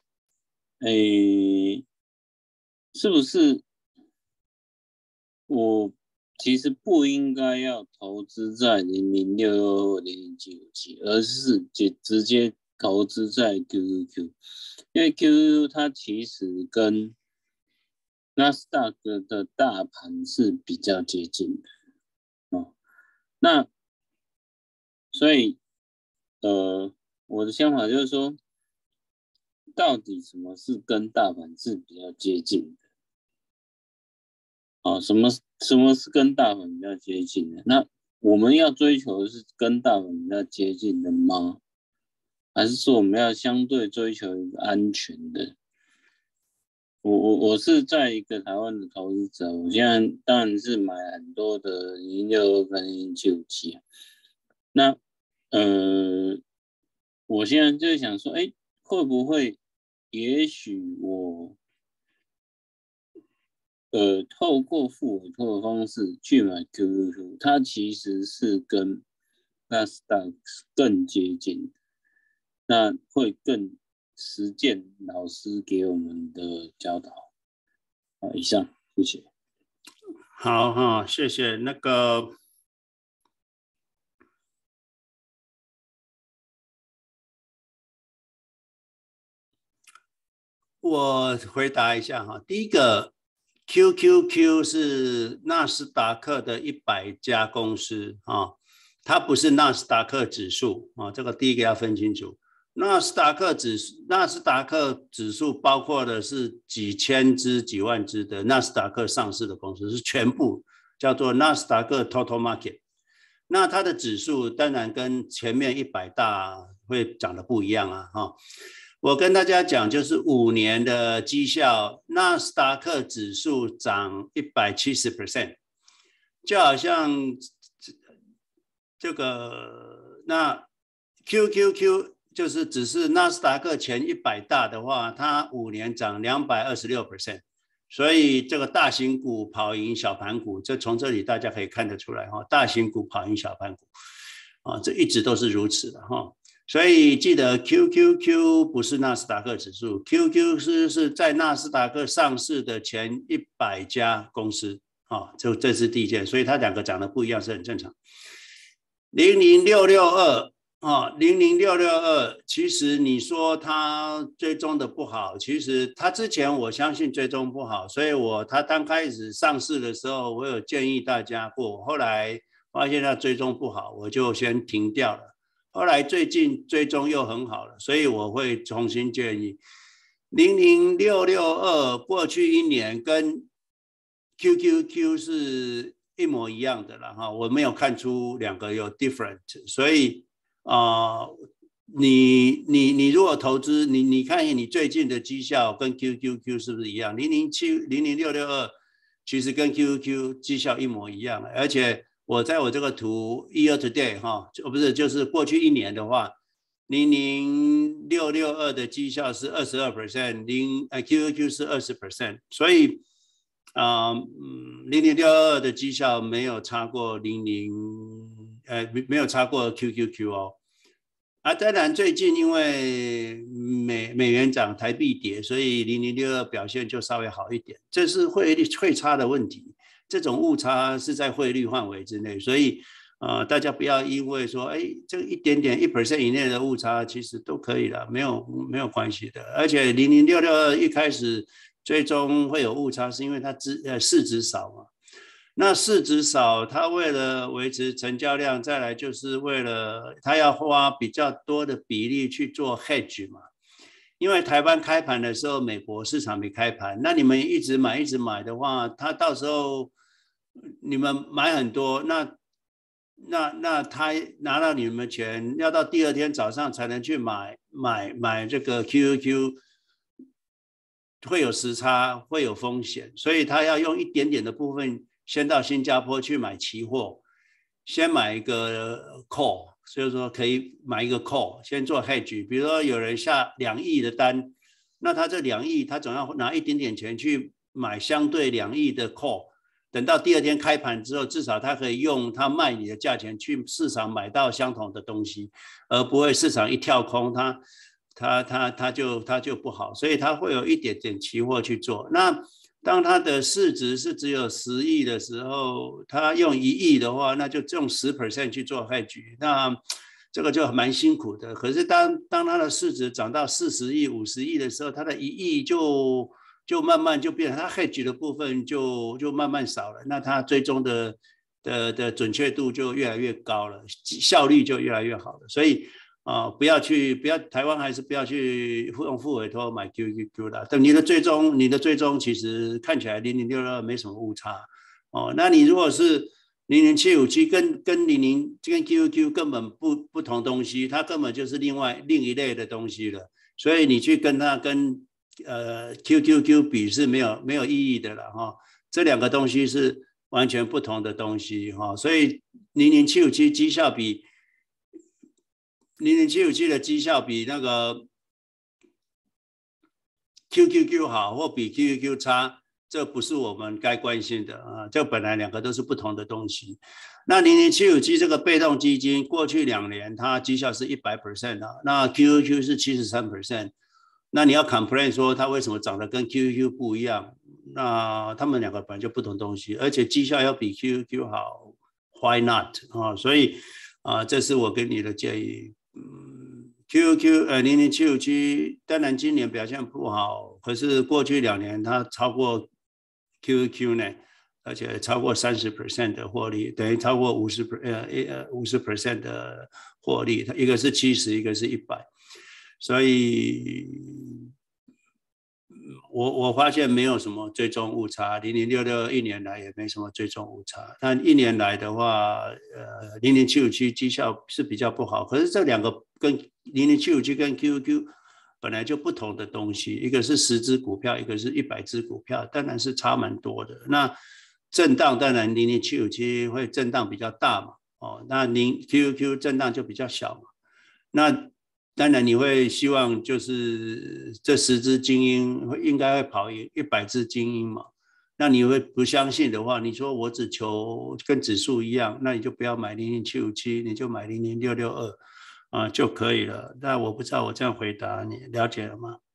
诶，是不是？我其实不应该要投资在零零六六或零零七五七，而是直直接投资在 Q Q Q， 因为 Q Q Q 它其实跟纳斯达克的大盘是比较接近的，哦，那所以呃，我的想法就是说，到底什么是跟大盘是比较接近的？啊，什么什么是跟大盘比较接近的？那我们要追求的是跟大盘比较接近的吗？还是说我们要相对追求一个安全的？我我我是在一个台湾的投资者，我现在当然是买很多的零零六六跟零零七五七。那呃，我现在就想说，哎，会不会，也许我。呃，透过付委托的方式去买 Q Q Q， 它其实是跟纳斯达克更接近，那会更实践老师给我们的教导。好，以上，谢谢。 好哈，谢谢那个。我回答一下哈，第一个 Q Q Q 是纳斯达克的一百家公司啊，它不是纳斯达克指数啊，这个第一个要分清楚。纳斯达克指数，纳斯达克指数包括的是几千只、几万只的纳斯达克上市的公司，是全部叫做纳斯达克 Total Market。那它的指数当然跟前面一百大会长得不一样啊，哈。 我跟大家讲，就是五年的绩效，纳斯达克指数涨 百分之一百七十， 就好像这个那 Q Q Q 就是只是纳斯达克前一百大的话，它五年涨 百分之两百二十六， 所以这个大型股跑赢小盘股，这从这里大家可以看得出来哈，大型股跑赢小盘股啊，这一直都是如此的哈。所以记得 Q Q Q 不是纳斯达克指数 ，Q Q 是是在纳斯达克上市的前一百家公司啊，这这是第一件，所以它两个涨得不一样是很正常。零零六六二啊，零零六六二，其实你说它追踪的不好，其实它之前我相信追踪不好，所以我它刚开始上市的时候，我有建议大家过，后来发现它追踪不好，我就先停掉了。后来最近追踪又很好了，所以我会重新建议零零六六二过去一年跟 Q Q Q 是一模一样的了哈，我没有看出两个有 different， 所以啊、呃，你你你如果投资，你你看你最近的绩效跟 Q Q Q 是不是一样？零零七零零六六二其实跟 Q Q Q 绩效一模一样，而且。我在我这个图 year to day 哈，不是就是过去一年的话，零零六六二的绩效是 百分之二十二， 零呃 Q Q Q 是 百分之二十， 所以啊嗯零零六二的绩效没有差过零零呃没有差过 Q Q Q 哦。啊，当然最近因为美美元涨，台币跌，所以零零六二表现就稍微好一点，这是汇率汇差的问题。这种误差是在汇率范围之内，所以呃，大家不要因为说，哎，这一点点一 percent 以内的误差，其实都可以了，没有没有关系的。而且零零六六二一开始最终会有误差，是因为它资呃市值少嘛。那市值少，它为了维持成交量，再来就是为了它要花比较多的比例去做 hedge 嘛。因为台湾开盘的时候，美国市场没开盘，那你们一直买一直买的话，它到时候你们买很多，那那那他拿到你们钱，要到第二天早上才能去买买买这个 Q Q Q， 会有时差，会有风险，所以他要用一点点的部分先到新加坡去买期货，先买一个 call。所以说可以买一个 call， 先做 hedge， 比如说有人下两亿的单，那他这两亿他总要拿一点点钱去买相对两亿的 call， 等到第二天开盘之后，至少他可以用他卖你的价钱去市场买到相同的东西，而不会市场一跳空，他他他他就他就不好，所以他会有一点点期货去做。那当它的市值是只有十亿的时候，它用一亿的话，那就用 百分之十 去做 hedge， 那这个就蛮辛苦的。可是当当它的市值涨到四十亿、五十亿的时候，它的一亿就就慢慢就变成它 hedge 的部分就就慢慢少了，那它追踪的的的准确度就越来越高了，效率就越来越好了。所以啊、呃，不要去，不要台湾还是不要去用副委托买 Q Q Q 的。等你的追踪，你的追踪其实看起来零零六二没什么误差哦。那你如果是零零七五七跟跟零零跟 Q Q Q 根本不不同东西，它根本就是另外另一类的东西了。所以你去跟它跟呃 Q Q Q 比是没有没有意义的了哈、哦。这两个东西是完全不同的东西哈、哦。所以零零七五七绩效比零零七五七的绩效比那个 Q Q Q 好，或比 Q Q Q 差，这不是我们该关心的啊。这本来两个都是不同的东西。那零零七五七这个被动基金，过去两年它绩效是 百分之一百 啊，那 Q Q Q 是 百分之七十三。那你要 complain 说它为什么长得跟 Q Q Q 不一样？那他们两个本来就不同东西，而且绩效要比 Q Q Q 好 ，Why not 啊？所以啊，这是我给你的建议。嗯 ，Q Q Q 呃零零七五七，当然今年表现不好，可是过去两年它超过 Q Q Q 呢，而且超过 百分之三十 的获利，等于超过 百分之五十 呃呃 百分之五十 的获利，一个是七十，一个是一百，所以我我发现没有什么追踪误差，零零六六一年来也没什么追踪误差，但一年来的话，呃，零零七五七绩效是比较不好，可是这两个跟零零七五七跟 Q Q Q 本来就不同的东西，一个是十只股票，一个是一百只股票，当然是差蛮多的。那震荡当然零零七五七会震荡比较大嘛，哦，那零 Q Q Q 震荡就比较小嘛。那当然你会希望就是这十只精英应该会跑赢一百只精英嘛。那你会不相信的话，你说我只求跟指数一样，那你就不要买零零七五七，你就买零零六六二啊就可以了。那我不知道我这样回答你了解了吗？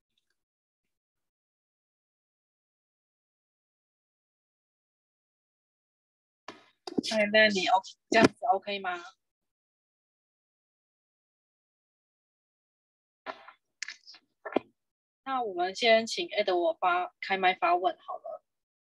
哎，那你 OK 这样子 OK 吗？那我们先请 Ed 我发开麦发问好了。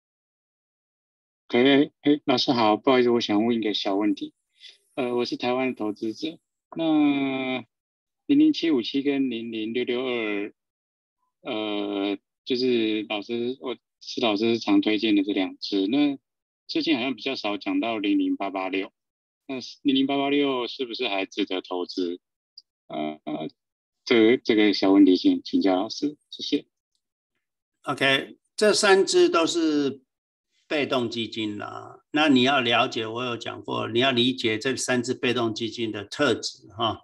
哎哎，老师好，不好意思，我想问一个小问题。呃，我是台湾的投资者，那零零七五七跟零零六六二，呃，就是老师我是老师常推荐的这两只，那最近好像比较少讲到零零八八六，那零零八八六是不是还值得投资？呃呃，这个这个小问题请请教老师，谢谢。 OK， 这三只都是被动基金啦。那你要了解，我有讲过，你要理解这三只被动基金的特质哈。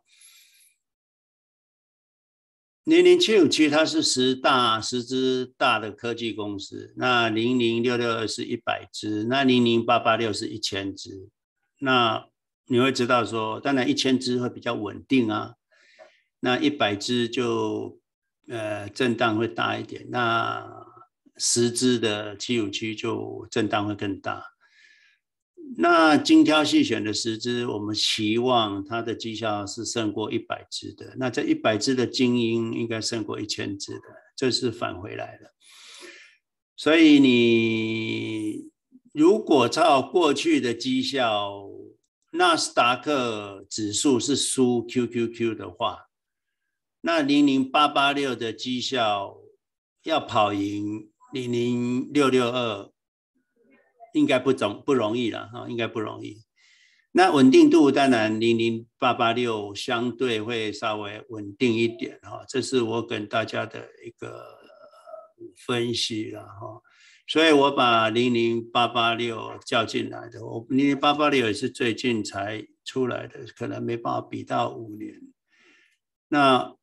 零零七五七它是十大十只大的科技公司，那零零六六二是一百只，那零零八八六是一千只。那你会知道说，当然一千只会比较稳定啊，那一百只就呃震荡会大一点，那十只的七五七就震荡会更大。那精挑细选的十只，我们期望它的绩效是胜过一百只的。那这一百只的精英应该胜过一千只的，这是返回来了。所以你如果照过去的绩效，纳斯达克指数是输 Q Q Q 的话，那零零八八六的绩效要跑赢零零六六二。应该不总不容易了哈，应该不容易。那稳定度当然零零八八六相对会稍微稳定一点哈，这是我跟大家的一个分析了哈。所以我把零零八八六叫进来的，我零零八八六也是最近才出来的，可能没办法比到五年。那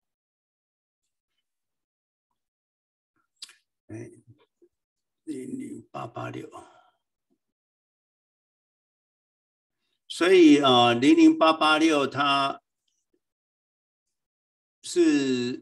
哎，零零八八六。所以呃，零零八八六它是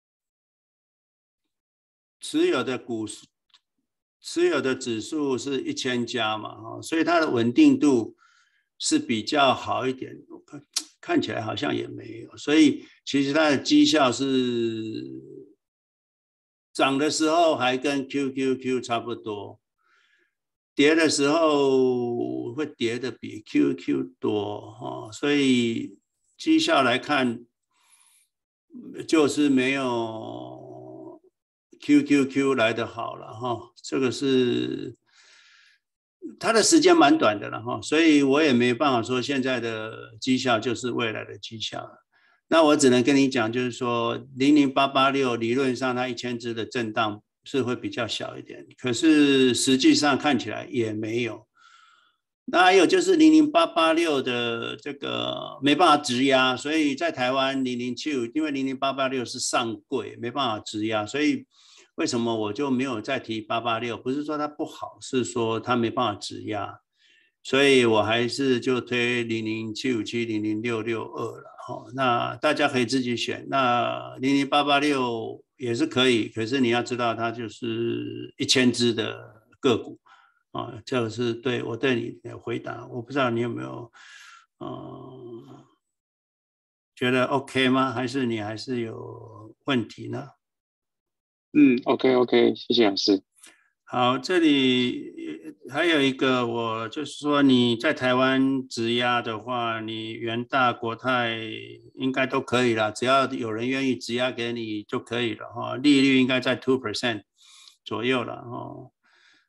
持有的股持有的指数是一千家嘛，所以它的稳定度是比较好一点。看看起来好像也没有，所以其实它的绩效是涨的时候还跟 Q Q Q 差不多。跌的时候会跌的比 Q Q 多，所以绩效来看就是没有 Q Q Q 来的好了哈。这个是它的时间蛮短的了哈，所以我也没办法说现在的绩效就是未来的绩效。那我只能跟你讲，就是说零零八八六理论上它一千只的震荡是会比较小一点，可是实际上看起来也没有。那还有就是零零八八六的这个没办法质押，所以在台湾零零七五，因为零零八八六是上柜，没办法质押，所以为什么我就没有再提八八六？不是说它不好，是说它没办法质押，所以我还是就推零零七五七、零零六六二了。那大家可以自己选。那零零八八六也是可以，可是你要知道它就是一千只的个股啊，这个是对我对你的回答。我不知道你有没有呃觉得 OK 吗？还是你还是有问题呢？ 嗯 ，OK OK， 谢谢老师。 好，这里还有一个，我就是说你在台湾质押的话，你元大、国泰应该都可以啦，只要有人愿意质押给你就可以了哈，利率应该在 百分之二 左右了哈。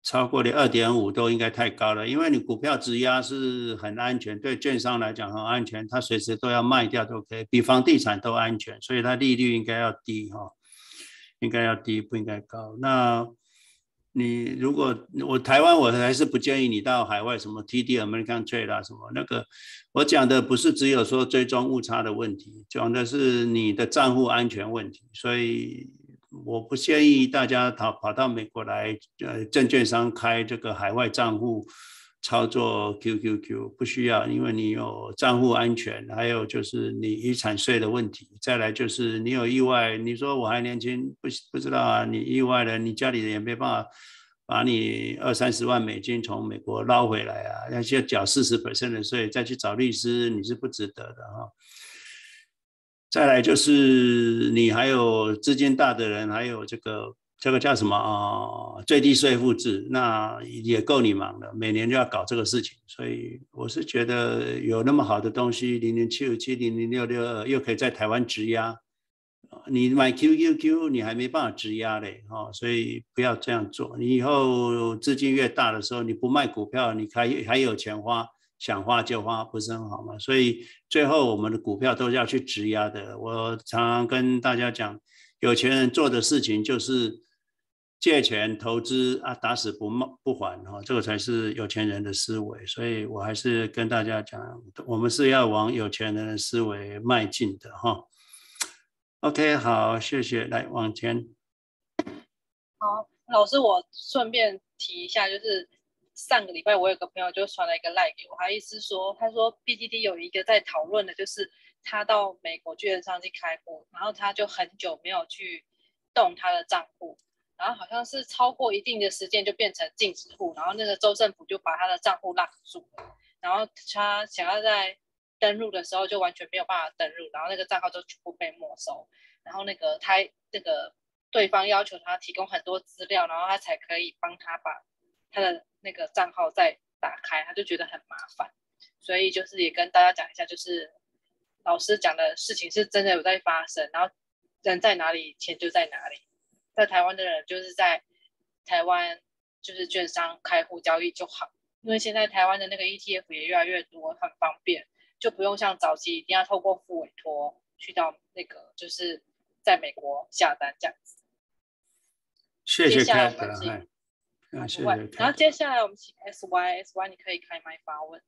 超过了 二点五 都应该太高了，因为你股票质押是很安全，对券商来讲很安全，它随时都要卖掉都可以，比房地产都安全，所以它利率应该要低哈，应该要低，不应该高。那你如果我台湾我还是不建议你到海外什么 T D American Trade 啦什么那个，我讲的不是只有说追踪误差的问题，讲的是你的账户安全问题，所以我不建议大家跑跑到美国来，呃，证券商开这个海外账户操作 Q Q Q 不需要，因为你有账户安全，还有就是你遗产税的问题，再来就是你有意外，你说我还年轻，不不知道啊，你意外了，你家里人也没办法把你二三十万美金从美国捞回来啊，要去缴 百分之四十 的税，再去找律师，你是不值得的哈。再来就是你还有资金大的人，还有这个这个叫什么啊、呃？最低税负制，那也够你忙了，每年就要搞这个事情。所以我是觉得有那么好的东西，零零七五七、零零六六二又可以在台湾质押，你买 Q Q Q 你还没办法质押嘞，哦，所以不要这样做。你以后资金越大的时候，你不卖股票，你还还有钱花。想花就花，不是很好吗？所以最后我们的股票都是要去质押的。我常常跟大家讲，有钱人做的事情就是借钱投资啊，打死不不还哈，这个才是有钱人的思维。所以我还是跟大家讲，我们是要往有钱人的思维迈进的哈。OK， 好，谢谢，来往前。 好，老师，我顺便提一下，就是。上个礼拜我有个朋友就传了一个 like 给我，他意思说，他说 B T D 有一个在讨论的，就是他到美国券商去开户，然后他就很久没有去动他的账户，然后好像是超过一定的时间就变成禁止户，然后那个州政府就把他的账户lock住了，然后他想要在登录的时候就完全没有办法登录，然后那个账号就全部被没收，然后那个他那个对方要求他提供很多资料，然后他才可以帮他把他的那个账号再打开，他就觉得很麻烦，所以就是也跟大家讲一下，就是老师讲的事情是真的有在发生，然后人在哪里钱就在哪里，在台湾的人就是在台湾就是券商开户交易就好，因为现在台湾的那个 E T F 也越来越多，很方便，就不用像早期一定要透过副委托去到那个就是在美国下单这样子。 谢谢凯特， 啊，谢谢。然后接下来我们请 S Y，S Y 你可以开麦发问。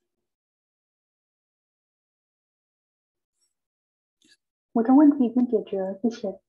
我的问题已经解决了，谢谢。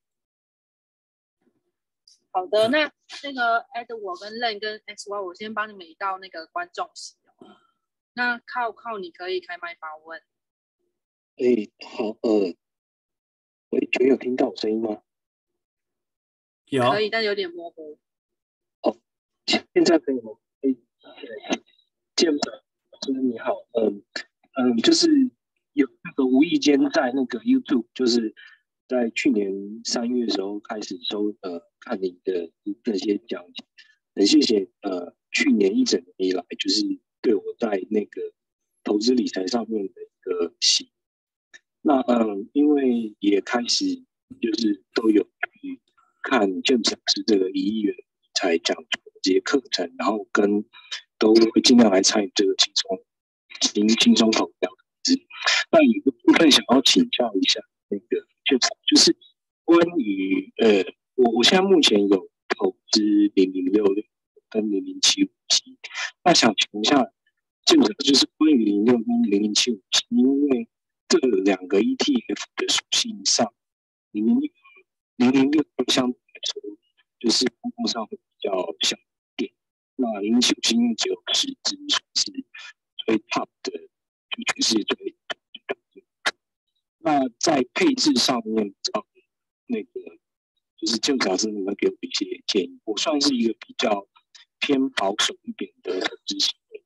好的，那那个 Ed 我跟 Len 跟 S Y， 我先帮你们移到那个观众席哦。那靠靠你可以开麦发问。 哎，好，呃，喂，觉得有听到我声音吗？ 有， 可以，但有点模糊。 哦，现在可以吗？哎，建本老师你好，嗯嗯，就是有那个无意间在那个 YouTube， 就是在去年三月的时候开始收呃看你的那些讲解，很谢谢呃去年一整年以来，就是对我在那个投资理财上面的一个喜。那嗯，因为也开始就是都有去看 James 老师这个一亿元才讲这些课程，然后跟都会尽量来参与这个轻松轻轻松投资。那有个部分想要请教一下那个 James， 就是关于呃，我我现在目前有投资零零六六跟零零七五七，那想请问一下 James， 就是关于零六跟零零七五七，因为这两个 E T F 的属性上，零零零零六相对来说就是波动上会比较小一点，那零零七五七因为只有十只，是最 top 的，就全是最。那在配置上面，那个就是建筑老师，你们给我一些建议。我算是一个比较偏保守一点的投资行为。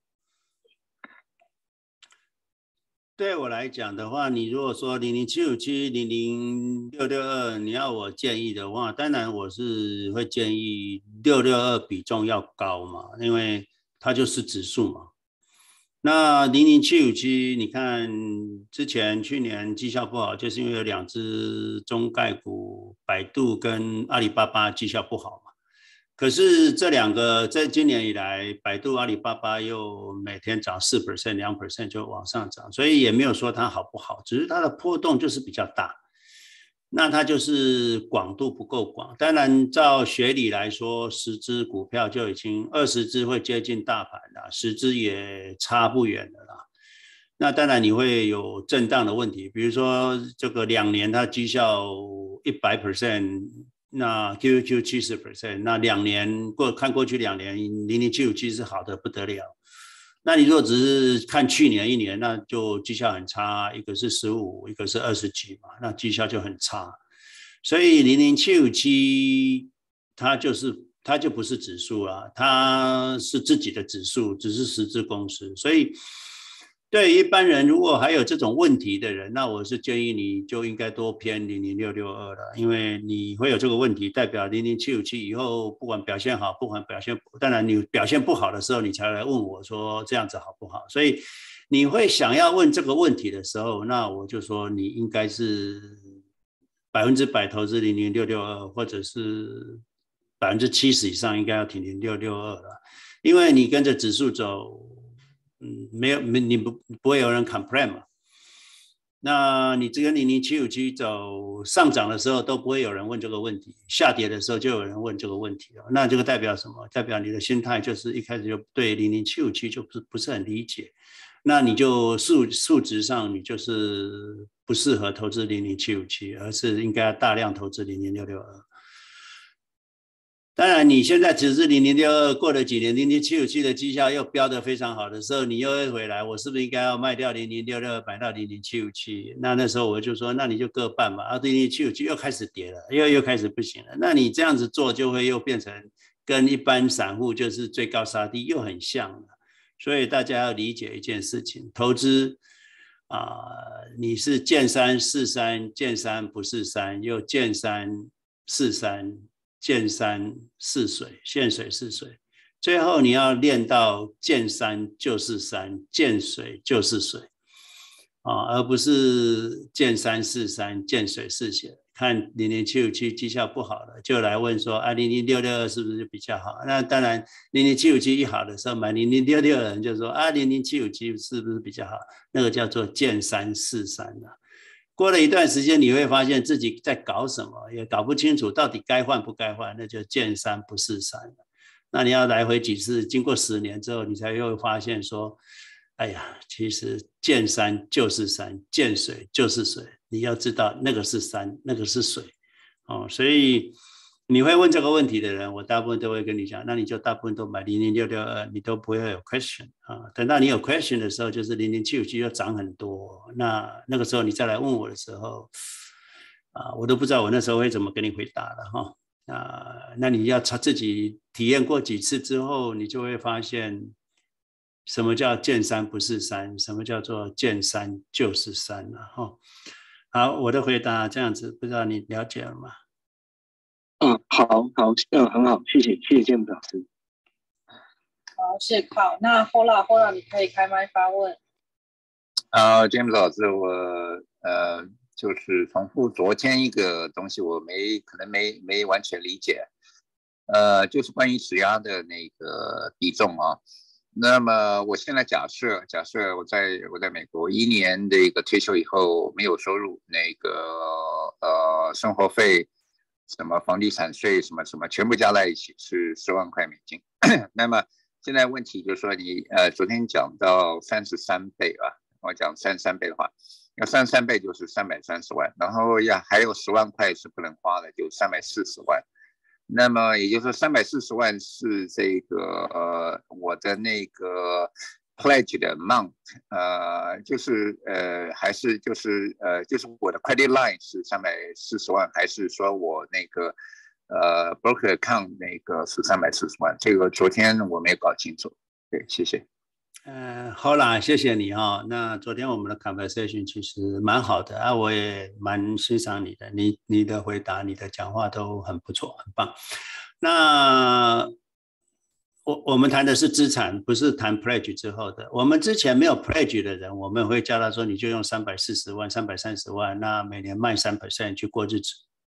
对我来讲的话，你如果说零零七五七、零零六六二，你要我建议的话，当然我是会建议六六二比重要高嘛，因为它就是指数嘛。那零零七五七，你看之前去年绩效不好，就是因为有两只中概股，百度跟阿里巴巴绩效不好嘛。 可是这两个在今年以来，百度、阿里巴巴又每天涨 百分之四、百分之二 就往上涨，所以也没有说它好不好，只是它的波动就是比较大。那它就是广度不够广。当然照学理来说，十只股票就已经二十只会接近大盘了，十只也差不远了啦。那当然你会有震荡的问题，比如说这个两年它绩效 百分之一百，那 Q Q Q 百分之七十， 那两年过看过去两年零零七五七是好的不得了。那你如果只是看去年一年，那就绩效很差，一个是十五，一个是二十几嘛，那绩效就很差。所以零零七五七它就是它就不是指数啦，它是自己的指数，只是十只公司。所以对一般人如果还有这种问题的人，那我是建议你就应该多偏零零六六二了，因为你会有这个问题，代表零零七五七以后不管表现好，不管表现，当然你表现不好的时候，你才来问我说这样子好不好？所以你会想要问这个问题的时候，那我就说你应该是百分之百投资零零六六二，或者是百分之七十以上应该要挺零零六六二了，因为你跟着指数走。嗯，没有，你不不会有人 complain 嘛？那你这个零零七五七走上涨的时候都不会有人问这个问题，下跌的时候就有人问这个问题了。那这个代表什么？代表你的心态就是一开始就对零零七五七就不是不是很理解，那你就数数值上你就是不适合投资零零七五七，而是应该大量投资零零六六二。当然你现在只是零零六二，过了几年零零七五七的绩效又飙得非常好的时候，你又会回来，我是不是应该要卖掉零零六六二买到零零七五七？那那时候我就说那你就各半嘛，啊零零七五七又开始跌了，又又开始不行了，那你这样子做就会又变成跟一般散户就是追高杀低又很像了。所以大家要理解一件事情，投资啊、呃，你是见山是山，见山不是山，又见山是山，见山是水，见水是水，最后你要练到见山就是山，见水就是水，啊，而不是见山是山，见水是水。看零零七五七绩效不好了，就来问说啊，零零六六二是不是比较好？那当然，零零七五七一好的时候买零零六六二的人就说啊，零零七五七是不是比较好？那个叫做见山是山了。过了一段时间，你会发现自己在搞什么，也搞不清楚到底该换不该换，那就见山不是山了。那你要来回几次，经过十年之后，你才会发现说，哎呀，其实见山就是山，见水就是水。你要知道那个是山，那个是水，哦，所以你会问这个问题的人，我大部分都会跟你讲，那你就大部分都买零零六六二，你都不会有 question 啊。等到你有 question 的时候，就是零零七五七又涨很多，那那个时候你再来问我的时候，啊，我都不知道我那时候会怎么跟你回答了哈。啊，那你要自己体验过几次之后，你就会发现什么叫见山不是山，什么叫做见山就是山了哈。好，我的回答这样子，不知道你了解了吗？ 嗯，好好，嗯，很好，谢谢，谢谢建木老师。 好，谢谢靠。那 Hola Hola， 你可以开麦发问。 啊，建木老师，我呃，就是重复昨天一个东西，我没可能没没完全理解，呃，就是关于质押的那个比重啊。那么我现在假设，假设我在我在美国一年的一个退休以后没有收入，那个呃生活费、什么房地产税、什么什么全部加在一起是十万块美金。那么现在问题就是说你呃昨天讲到三十三倍啊，我讲三十三倍的话，要三十三倍就是三百三十万，然后要还有十万块是不能花的，就三百四十万。那么也就是说，三百四十万是这个呃我的那个 pledge 的 amount， 呃，就是呃还是就是呃就是我的 credit line 是三百四十万，还是说我那个呃 broker account 那个是三百四十万？这个昨天我没搞清楚。对，谢谢。 呃，好啦，谢谢你哈、哦。那昨天我们的 conversation 其实蛮好的啊，我也蛮欣赏你的，你你的回答、你的讲话都很不错，很棒。那我我们谈的是资产，不是谈 pledge 之后的。我们之前没有 pledge 的人，我们会叫他说，你就用三百四十万、三百三十万，那每年卖 百分之三 去过日子。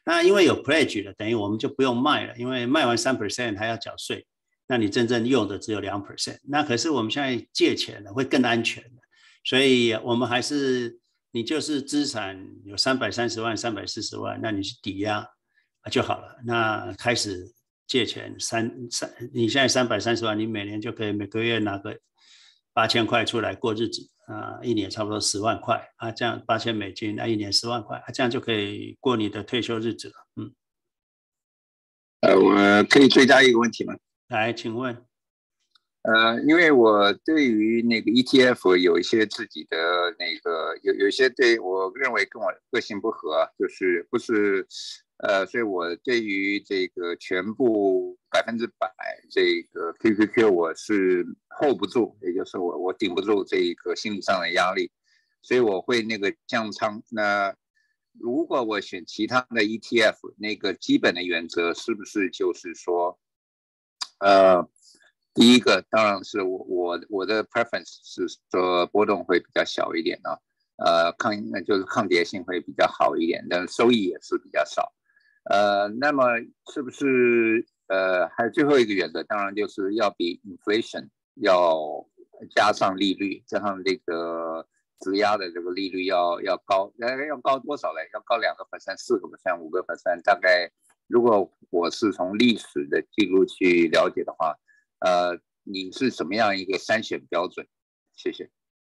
那因为有 pledge 了，等于我们就不用卖了，因为卖完 百分之三 还要缴税，那你真正用的只有 百分之二。那可是我们现在借钱了，会更安全的，所以我们还是你就是资产有三百三十万、三百四十万，那你是抵押就好了。那开始借钱三三，你现在三百三十万，你每年就可以每个月拿个八千块出来过日子。啊，一年差不多十万块啊，这样八千美金，那一年十万块，啊，这样就可以过你的退休日子了。嗯， 呃，我可以追加一个问题吗？ 来，请问。 呃，因为我对于那个 E T F 有一些自己的那个有有一些对我认为跟我个性不合，就是不是呃，所以我对于这个全部百分之百这个 Q Q Q 我是 hold 不住，也就是我我顶不住这个心理上的压力，所以我会那个降仓。那如果我选其他的 E T F， 那个基本的原则是不是就是说，呃，第一个当然是我我我的 preference 是说波动会比较小一点啊，呃，抗那就是抗跌性会比较好一点，但收益也是比较少。呃，那么是不是呃还有最后一个原则，当然就是要比 inflation 要加上利率，加上这个质押的这个利率要要高，要高多少呢？要高两个 percent、四个 percent、五个 percent， 大概如果我是从历史的记录去了解的话，呃，你是怎么样一个筛选标准？谢谢。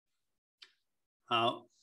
好。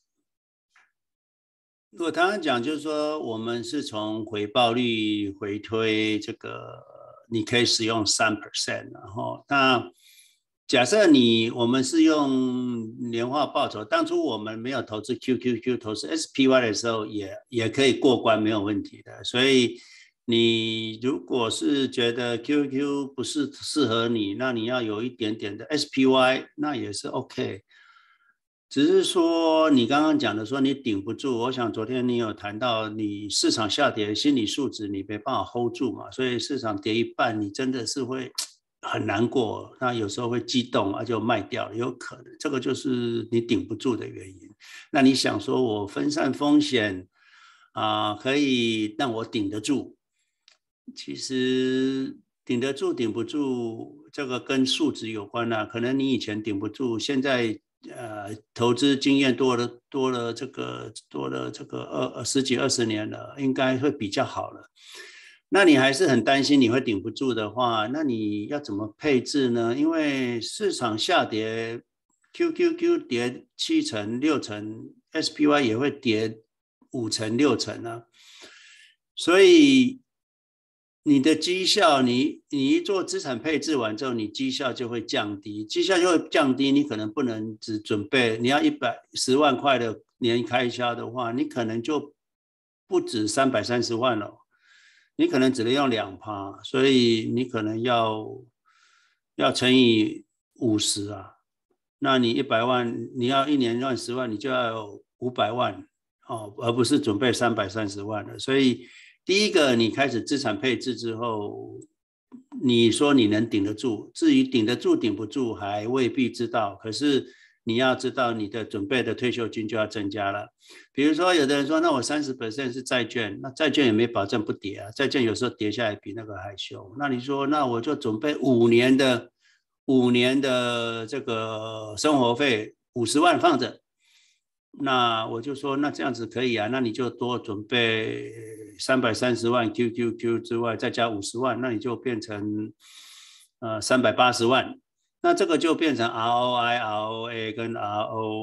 我刚刚讲就是说，我们是从回报率回推这个，你可以使用 百分之三， 然后那假设你我们是用年化报酬，当初我们没有投资 Q Q Q， 投资 S P Y 的时候也也可以过关，没有问题的。所以你如果是觉得 Q Q Q 不是适合你，那你要有一点点的 S P Y， 那也是 OK。只是说你刚刚讲的说你顶不住，我想昨天你有谈到你市场下跌，心理素质你没办法 hold 住嘛，所以市场跌一半，你真的是会很难过，那有时候会激动啊，就卖掉了，有可能这个就是你顶不住的原因。那你想说我分散风险啊、呃，可以让我顶得住，其实顶得住顶不住这个跟素质有关啊，可能你以前顶不住，现在呃，投资经验多了，多了这个，多了这个二十几二十年了，应该会比较好了。那你还是很担心你会顶不住的话，那你要怎么配置呢？因为市场下跌 ，Q Q Q 跌七成六成 ，S P Y 也会跌五成六成啊，所以你的绩效，你你一做资产配置完之后，你绩效就会降低，绩效就会降低，你可能不能只准备，你要一百十万块的年开销的话，你可能就不止三百三十万了，你可能只能用两趴，所以你可能要要乘以五十啊，那你一百万，你要一年赚十万，你就要有五百万哦，而不是准备三百三十万了，所以。第一个，你开始资产配置之后，你说你能顶得住，至于顶得住顶不住还未必知道，可是你要知道你的准备的退休金就要增加了。比如说有的人说，那我 百分之三十 是债券，那债券也没保证不跌啊，债券有时候跌下来比那个还凶，那你说那我就准备五年的五年的这个生活费五十万放着，那我就说那这样子可以啊，那你就多准备三百三十万 Q Q Q 之外再加五十万，那你就变成呃三百八十万，那这个就变成 R O I、R O A 跟 R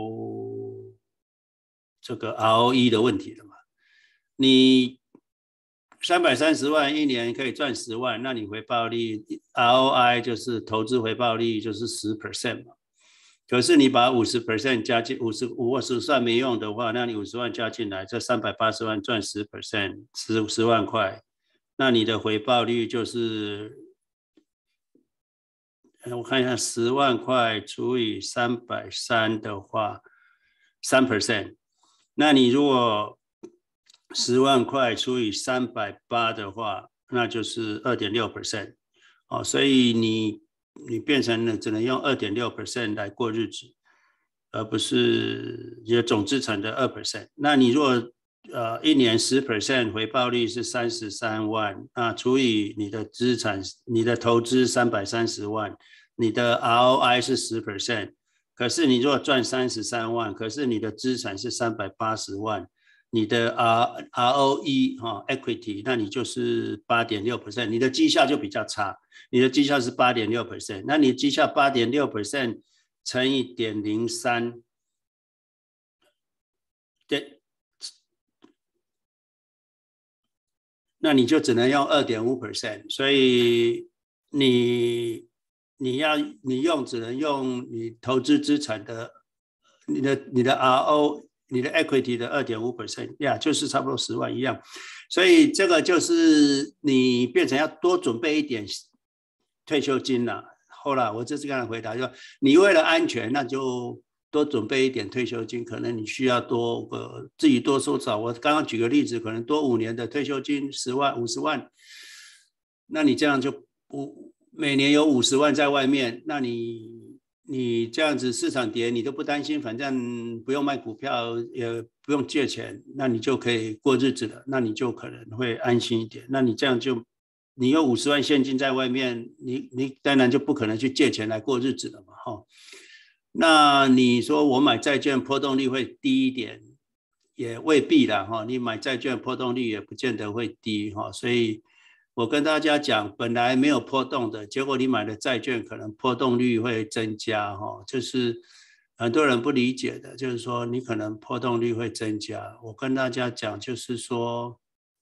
O 这个 R O E 的问题了嘛。你三百三十万一年可以赚十万，那你回报率 R O I 就是投资回报率就是 百分之十 嘛。可是你把 百分之五十 加进五十五十算没用的话，那你五十万加进来，这三百八十万赚 百分之十， 十万块，那你的回报率就是我看一下十万块除以三百三十的话 百分之三， 那你如果十万块除以三百八十的话，那就是 二点六 percent 哦，所以你你变成了只能用 二点六 percent 来过日子，而不是你的总资产的 百分之二。那你如果呃一年 百分之十 回报率是三十三万，那除以你的资产，你的投资三百三十万，你的 R O I 是 百分之十， 可是你如果赚三十三万，可是你的资产是三百八十万，你的 R ROE 哈 equity， 那你就是 八点六 percent， 你的绩效就比较差，你的绩效是 八点六 percent， 那你绩效 八点六 percent 乘以 点零三， 对。那你就只能用 二点五 percent， 所以你你要你用只能用你投资资产的你的你的 R O 你的 equity 的 二点五 percent， 呀， 就是差不多十万一样。所以这个就是你变成要多准备一点退休金了。后来我就是这样回答，就你为了安全，那就多准备一点退休金，可能你需要多呃自己多收少。我刚刚举个例子，可能多五年的退休金十万五十万，那你这样就五每年有五十万在外面，那你你这样子市场跌你都不担心，反正不用卖股票也不用借钱，那你就可以过日子了，那你就可能会安心一点。那你这样就你有五十万现金在外面，你你当然就不可能去借钱来过日子了嘛，哈。那你说我买债券波动率会低一点，也未必啦哈。你买债券波动率也不见得会低哈，所以我跟大家讲，本来没有波动的，结果你买的债券可能波动率会增加哈，就是很多人不理解的，就是说你可能波动率会增加。我跟大家讲，就是说。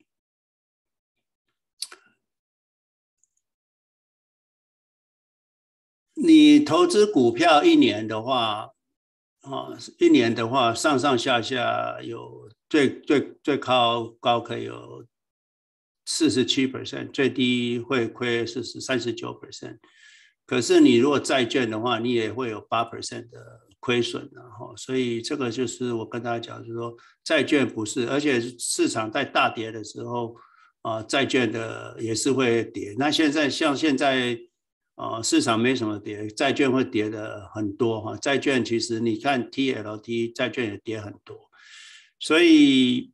你投资股票一年的话，啊，一年的话上上下下有最最最高高可以有 百分之四十七， 最低会亏是 百分之三十九。可是你如果债券的话，你也会有 百分之八 的亏损的哈。所以这个就是我跟大家讲，就是说债券不是，而且市场在大跌的时候，啊，债券的也是会跌。那现在像现在。呃，市场没什么跌，债券会跌的很多哈。债券其实你看 T L T 债券也跌很多，所以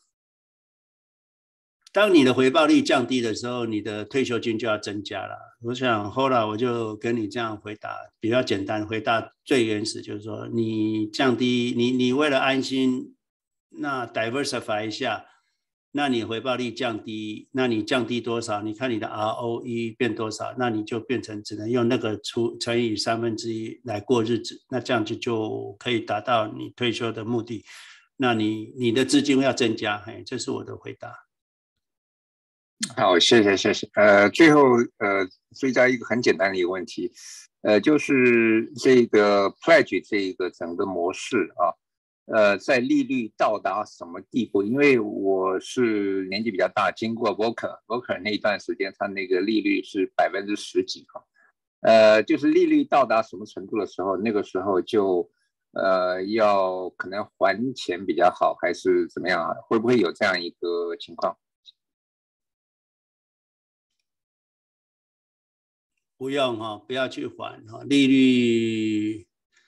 当你的回报率降低的时候，你的退休金就要增加了。我想后来我就跟你这样回答，比较简单，回答最原始就是说，你降低你你为了安心，那 diversify 一下。那你回报率降低，那你降低多少？你看你的 R O E 变多少？那你就变成只能用那个除乘以三分之一来过日子，那这样就就可以达到你退休的目的。那你你的资金要增加，嘿，这是我的回答。 好，谢谢谢谢。呃，最后呃追加一个很简单的一个问题，呃，就是这个 pledge 这一个整个模式啊。呃，在利率到达什么地步？因为我是年纪比较大，经过 Volcker Volcker 那一段时间，它那个利率是百分之十几哈。呃，就是利率到达什么程度的时候，那个时候就呃要可能还钱比较好，还是怎么样啊？会不会有这样一个情况？ 不用哈，不要去还哈，利率。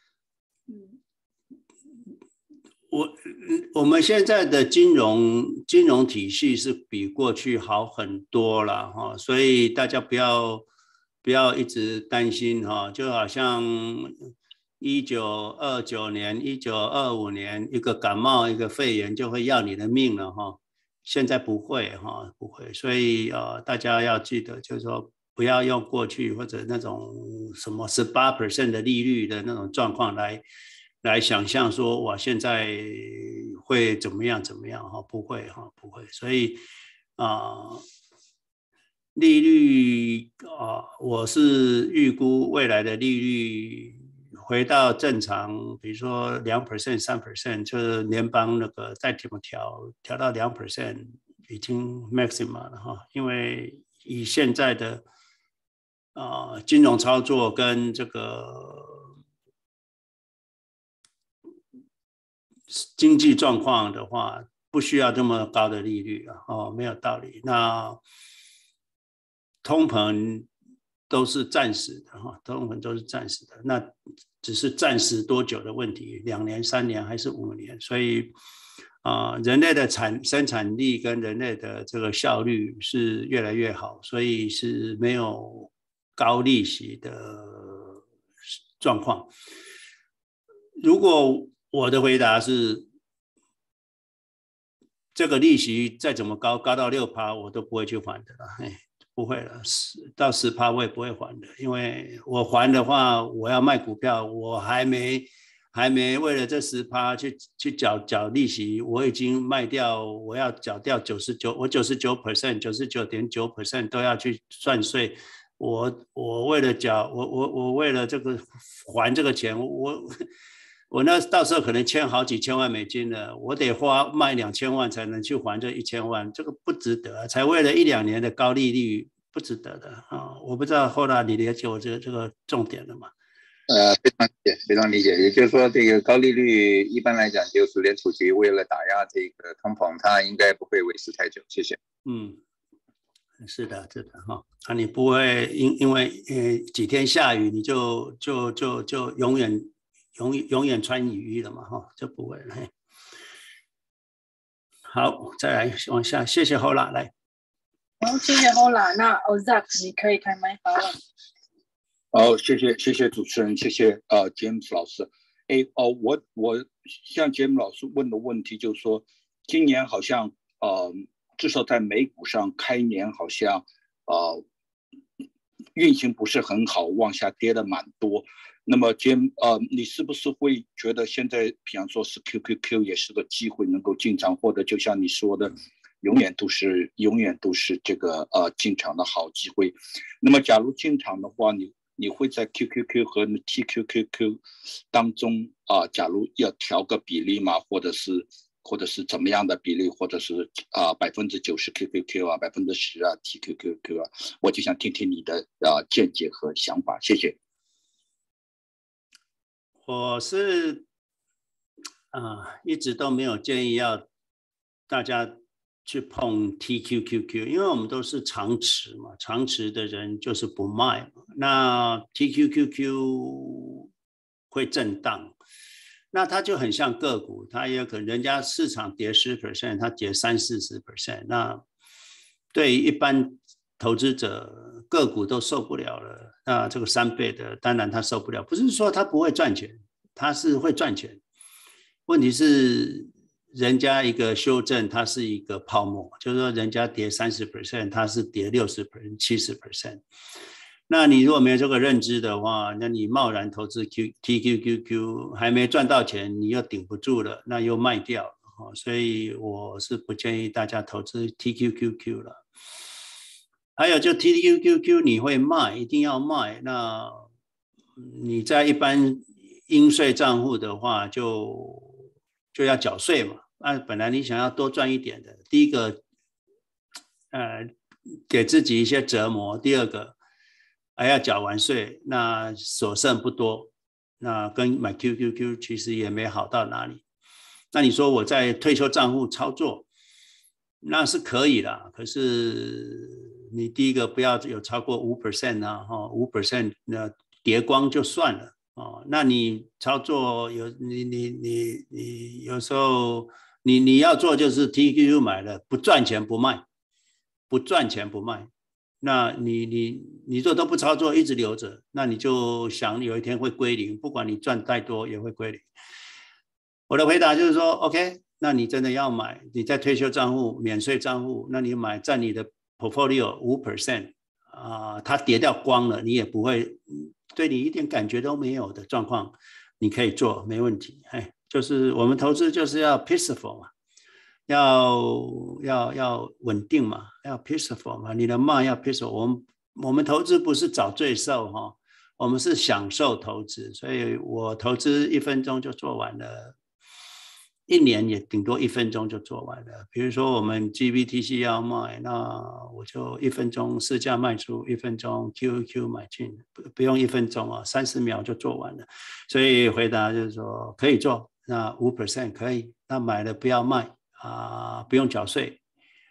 我我们现在的金融金融体系是比过去好很多了哈，所以大家不要不要一直担心哈，就好像一九二九年、一九二五年一个感冒一个肺炎就会要你的命了哈，现在不会哈，不会，所以呃大家要记得，就是说不要用过去或者那种什么 百分之十八 的利率的那种状况来。来想象说，哇，现在会怎么样怎么样哈？不会哈，不会。所以啊、呃，利率啊、呃，我是预估未来的利率回到正常，比如说两 percent、三 percent， 就是联邦那个再怎么调，调到两 percent 已经 maximum 了哈。因为以现在的啊、呃、金融操作跟这个。经济状况的话，不需要这么高的利率啊，哦，没有道理。那通膨都是暂时的哈，通膨都是暂时的，那只是暂时多久的问题，两年、三年还是五年？所以啊、呃，人类的产生产力跟人类的这个效率是越来越好，所以是没有高利息的状况。如果我的回答是这个利息再怎么高，高到 百分之六 我都不会去还的了，哎，不会了，到 百分之十 我也不会还的，因为我还的话，我要卖股票，我还没还没为了这 百分之十 去去缴缴利息，我已经卖掉，我要缴掉九十九，我 百分之九十九 百分之九十九点九 都要去算税。我我为了缴，我我我为了这个还这个钱，我我那到时候可能欠好几千万美金了，我得花卖两千万才能去还这一千万，这个不值得，才为了一两年的高利率，不值得的啊！我不知道后来你理解我这个这个重点了吗？ 呃，非常理解，非常理解。也就是说，这个高利率一般来讲，就是联储局为了打压这个通膨，它应该不会维持太久。谢谢。 嗯。是的，是的哈，啊，你不会因因为呃几天下雨，你就就就就永远永永远穿雨衣了嘛哈，就不会了。嘿，好，再来往下，谢谢侯拉来。 好，谢谢侯拉。那 Ozak 你可以开麦发问。 哦，谢谢谢谢主持人，谢谢呃 James 老师。哎哦，我我像 James 老师问的问题就是说，今年好像呃。至少在美股上开年好像呃运行不是很好，往下跌的蛮多。那么今呃你是不是会觉得现在比方说是 Q Q Q 也是个机会能够进场，或者就像你说的永远都是永远都是这个呃进场的好机会。那么假如进场的话，你你会在 Q Q Q 和 T Q Q Q 当中啊、呃，假如要调个比例吗？或者是或者是怎么样的比例，或者是啊百分之九十 Q Q Q 啊，百分之十啊 T Q Q Q 啊，我就想听听你的啊见解和想法，谢谢。 我是啊、呃、一直都没有建议要大家去碰 T Q Q Q， 因为我们都是长持嘛，长持的人就是不卖嘛。那 T Q Q Q 会震荡。那它就很像个股，它也有可能人家市场跌 百分之十， 它跌三四十 percent， 那对于一般投资者个股都受不了了，那这个三倍的当然他受不了，不是说他不会赚钱，他是会赚钱，问题是人家一个修正它是一个泡沫，就是说人家跌 百分之三十， 它是跌 百分之六十 百分之七十，那你如果没有这个认知的话，那你贸然投资 Q T Q Q Q 还没赚到钱，你又顶不住了，那又卖掉了，所以我是不建议大家投资 T Q Q Q 了。还有就 T Q Q Q 你会卖，一定要卖，那你在一般应税账户的话就就要缴税嘛，那本来你想要多赚一点的，第一个呃给自己一些折磨，第二个还要缴完税，那所剩不多，那跟买 Q Q Q 其实也没好到哪里。那你说我在退休账户操作，那是可以的，可是你第一个不要有超过 百分之五 啊， 百分之五 那跌光就算了，那你操作有你你你你有时候你你要做就是 T Q Q 买了不赚钱不卖，不赚钱不卖。那你你你做都不操作，一直留着，那你就想有一天会归零，不管你赚再多也会归零。我的回答就是说 ，OK， 那你真的要买，你在退休账户、免税账户，那你买占你的 portfolio 百分之五 啊、呃，它跌掉光了，你也不会对你一点感觉都没有的状况，你可以做，没问题。哎，就是我们投资就是要 peaceful 嘛。要要要稳定嘛，要 peaceful 嘛，你的 mind 要 peaceful。我们我们投资不是找罪受哈，我们是享受投资，所以我投资一分钟就做完了，一年也顶多一分钟就做完了。比如说我们 G B T C 要卖，那我就一分钟市价卖出，一分钟 Q Q 买进，不不用一分钟啊，三十秒就做完了。所以回答就是说可以做，那 百分之五 可以，那买了不要卖。啊，不用缴税，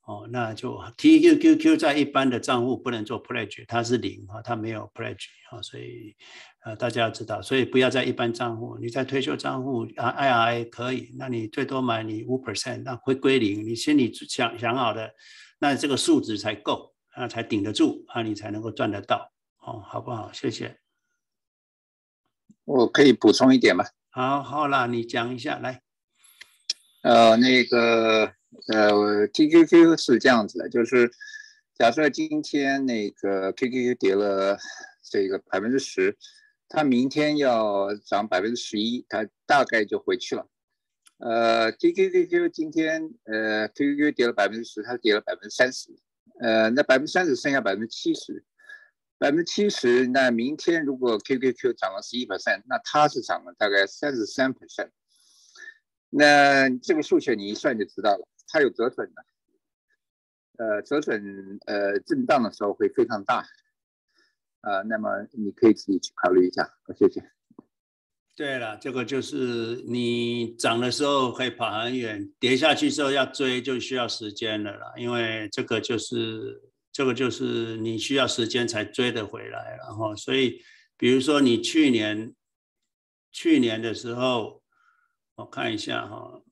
哦，那就 T Q Q Q 在一般的账户不能做 pledge， 它是零哈，它没有 pledge 哈，所以呃大家要知道，所以不要在一般账户，你在退休账户啊 I R A 可以，那你最多买你 百分之五， 那会归零，你心里想想好的，那这个数值才够，那才顶得住啊，你才能够赚得到哦，好不好？谢谢。 我可以补充一点吗？ 好，好啦，你讲一下来。 呃，那个呃 ，T Q Q 是这样子的，就是假设今天那个 Q Q Q 跌了这个百分之十，它明天要涨百分之十一，它大概就回去了。呃 ，T Q Q Q 今天呃 Q Q Q 跌了百分之十，它跌了百分之三十，呃，那百分之三十剩下百分之七十，百分之七十，那明天如果 Q Q Q 涨了十一 percent， 那它是涨了大概三十三 percent。那这个数学你一算就知道了，它有折损的，呃，折损呃震荡的时候会非常大，呃，那么你可以自己去考虑一下，谢谢。 对了，这个就是你涨的时候可以跑很远，跌下去之后要追就需要时间了啦，因为这个就是这个就是你需要时间才追得回来，然后所以比如说你去年去年的时候。我看一下哈，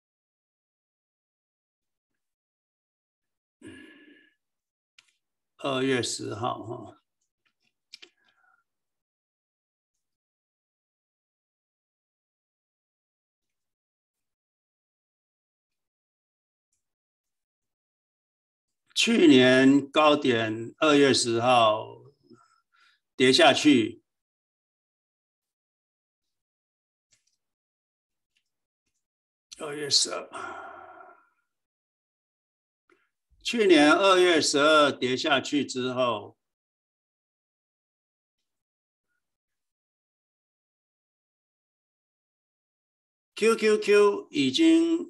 二月十号哈，去年高点二月十号跌下去。二月十二，去年二月十二跌下去之后，Q Q Q 已经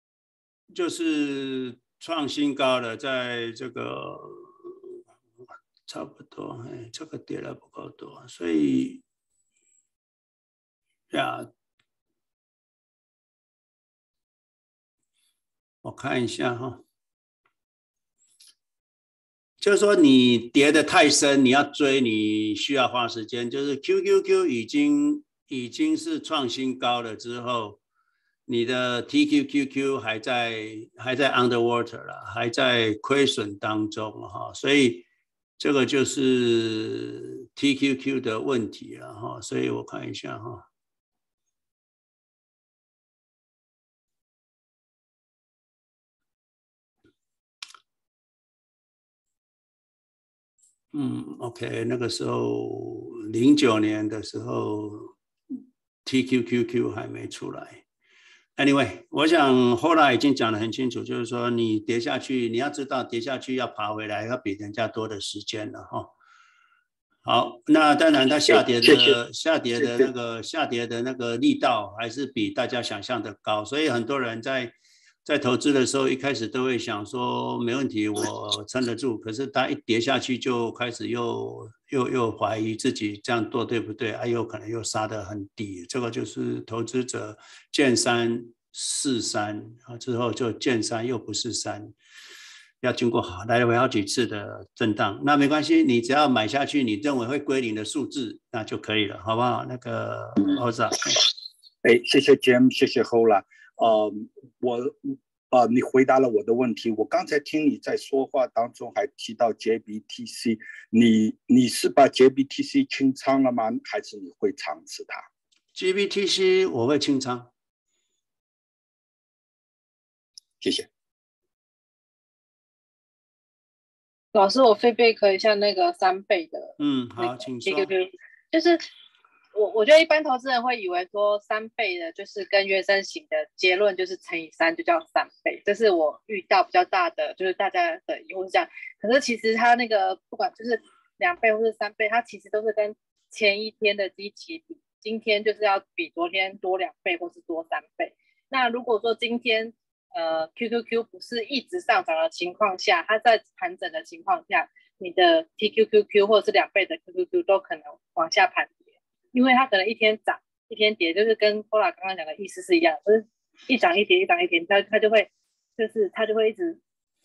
就是创新高了，在这个差不多，哎，这个跌了不够多，所以呀。我看一下哈，就是说你跌得太深，你要追，你需要花时间。就是 Q Q Q 已经已经是创新高了之后，你的 T Q Q Q 还在还在 underwater 了，还在亏损当中哈，所以这个就是 T Q Q 的问题了哈。所以我看一下哈。嗯 ，OK， 那个时候零九年的时候 ，T Q Q Q 还没出来。Anyway， 我想后来已经讲得很清楚，就是说你跌下去，你要知道跌下去要爬回来要比人家多的时间了哈。好，那当然它下跌的下跌的那个下跌的那个力道还是比大家想象的高，所以很多人在。在投资的时候，一开始都会想说没问题，我撑得住。可是它一跌下去，就开始又又又怀疑自己这样做对不对？啊，又可能又杀得很低。这个就是投资者见山是山啊，之后就见山又不是山，要经过好来回好几次的震荡。那没关系，你只要买下去，你认为会归零的数字，那就可以了，好不好？那个欧子， 哎，谢谢 Jim， 谢谢 Hola。呃，我呃，你回答了我的问题。我刚才听你在说话当中还提到 J B T C， 你你是把 J B T C 清仓了吗？还是你会长持它 ？J B T C 我会清仓。 谢谢。 老师，我飞贝可以像那个三倍的， 嗯，好，请说。 就是。我我觉得一般投资人会以为说三倍的就是跟原生型的结论就是乘以三就叫三倍，这是我遇到比较大的就是大家的疑惑是这样。可是其实它那个不管就是两倍或是三倍，它其实都是跟前一天的基期比，今天就是要比昨天多两倍或是多三倍。那如果说今天呃 Q Q Q 不是一直上涨的情况下，它在盘整的情况下，你的 T Q Q Q 或者是两倍的 Q Q Q 都可能往下盘。因为它可能一天涨一天跌，就是跟 Paula 刚刚讲的意思是一样，就是一涨一跌一涨一跌，它它就会就是它就会一直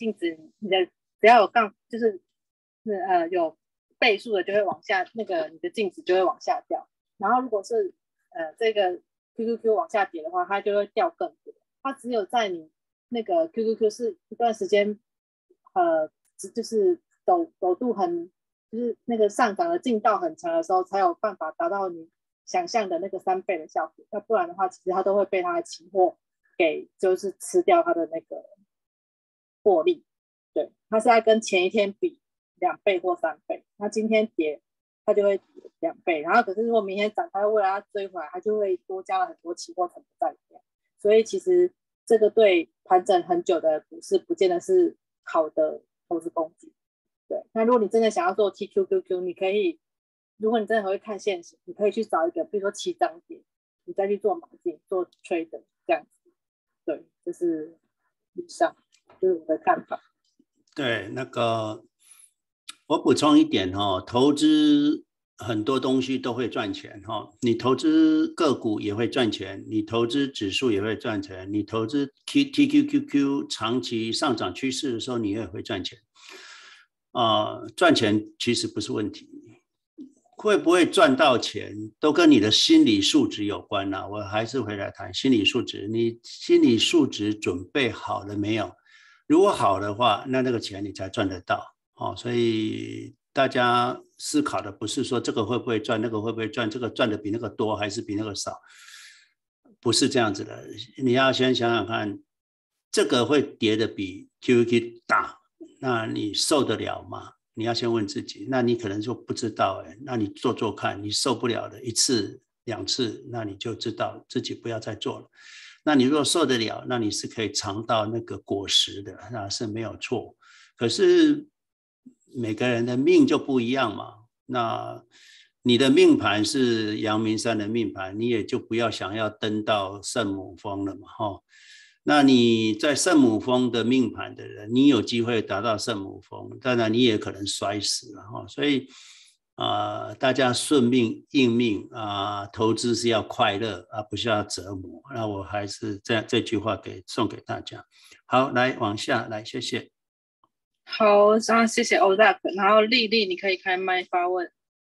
镜子你的只要有杠，就是是呃有倍数的就会往下，那个你的镜子就会往下掉。然后如果是呃这个 Q Q Q 往下跌的话，它就会掉更多。它只有在你那个 Q Q Q 是一段时间呃就是陡陡度很就是那个上涨的劲道很强的时候，才有办法达到你想象的那个三倍的效果。要不然的话，其实它都会被它的期货给就是吃掉它的那个获利。对，它是在跟前一天比两倍或三倍，那今天跌它就会跌两倍，然后可是如果明天涨，它为了它追回来，它就会多加了很多期货成本在里面。所以其实这个对盘整很久的股市不见得是好的投资工具。对，那如果你真的想要做 T Q Q Q， 你可以，如果你真的会看现实，你可以去找一个，比如说起涨点，你再去做买进、做 trade 这样子。对，这是以上就是我的看法。 对，那个我补充一点哦，投资很多东西都会赚钱哈、哦，你投资个股也会赚钱，你投资指数也会赚钱，你投资 T Q Q Q 长期上涨趋势的时候，你也会赚钱。啊、呃，赚钱其实不是问题，会不会赚到钱都跟你的心理素质有关啦、啊。我还是回来谈心理素质，你心理素质准备好了没有？如果好的话，那那个钱你才赚得到哦。所以大家思考的不是说这个会不会赚，那个会不会赚，这个赚的比那个多还是比那个少，不是这样子的。你要先想想看，这个会跌的比 Q Q Q 大，那你受得了吗？你要先问自己。那你可能就不知道，哎，那你做做看，你受不了的一次两次，那你就知道自己不要再做了。那你如果受得了，那你是可以尝到那个果实的，那是没有错。可是每个人的命就不一样嘛。那你的命盘是阳明山的命盘，你也就不要想要登到圣母峰了嘛，哈。那你在圣母峰的命盘的人，你有机会达到圣母峰，当然你也可能摔死了哈。所以啊、呃，大家顺命应命啊、呃，投资是要快乐而、啊、不是要折磨。那我还是这样这句话给送给大家。好，来往下来，谢谢。 好，然后谢谢 Ozak， 然后丽丽你可以开麦发问。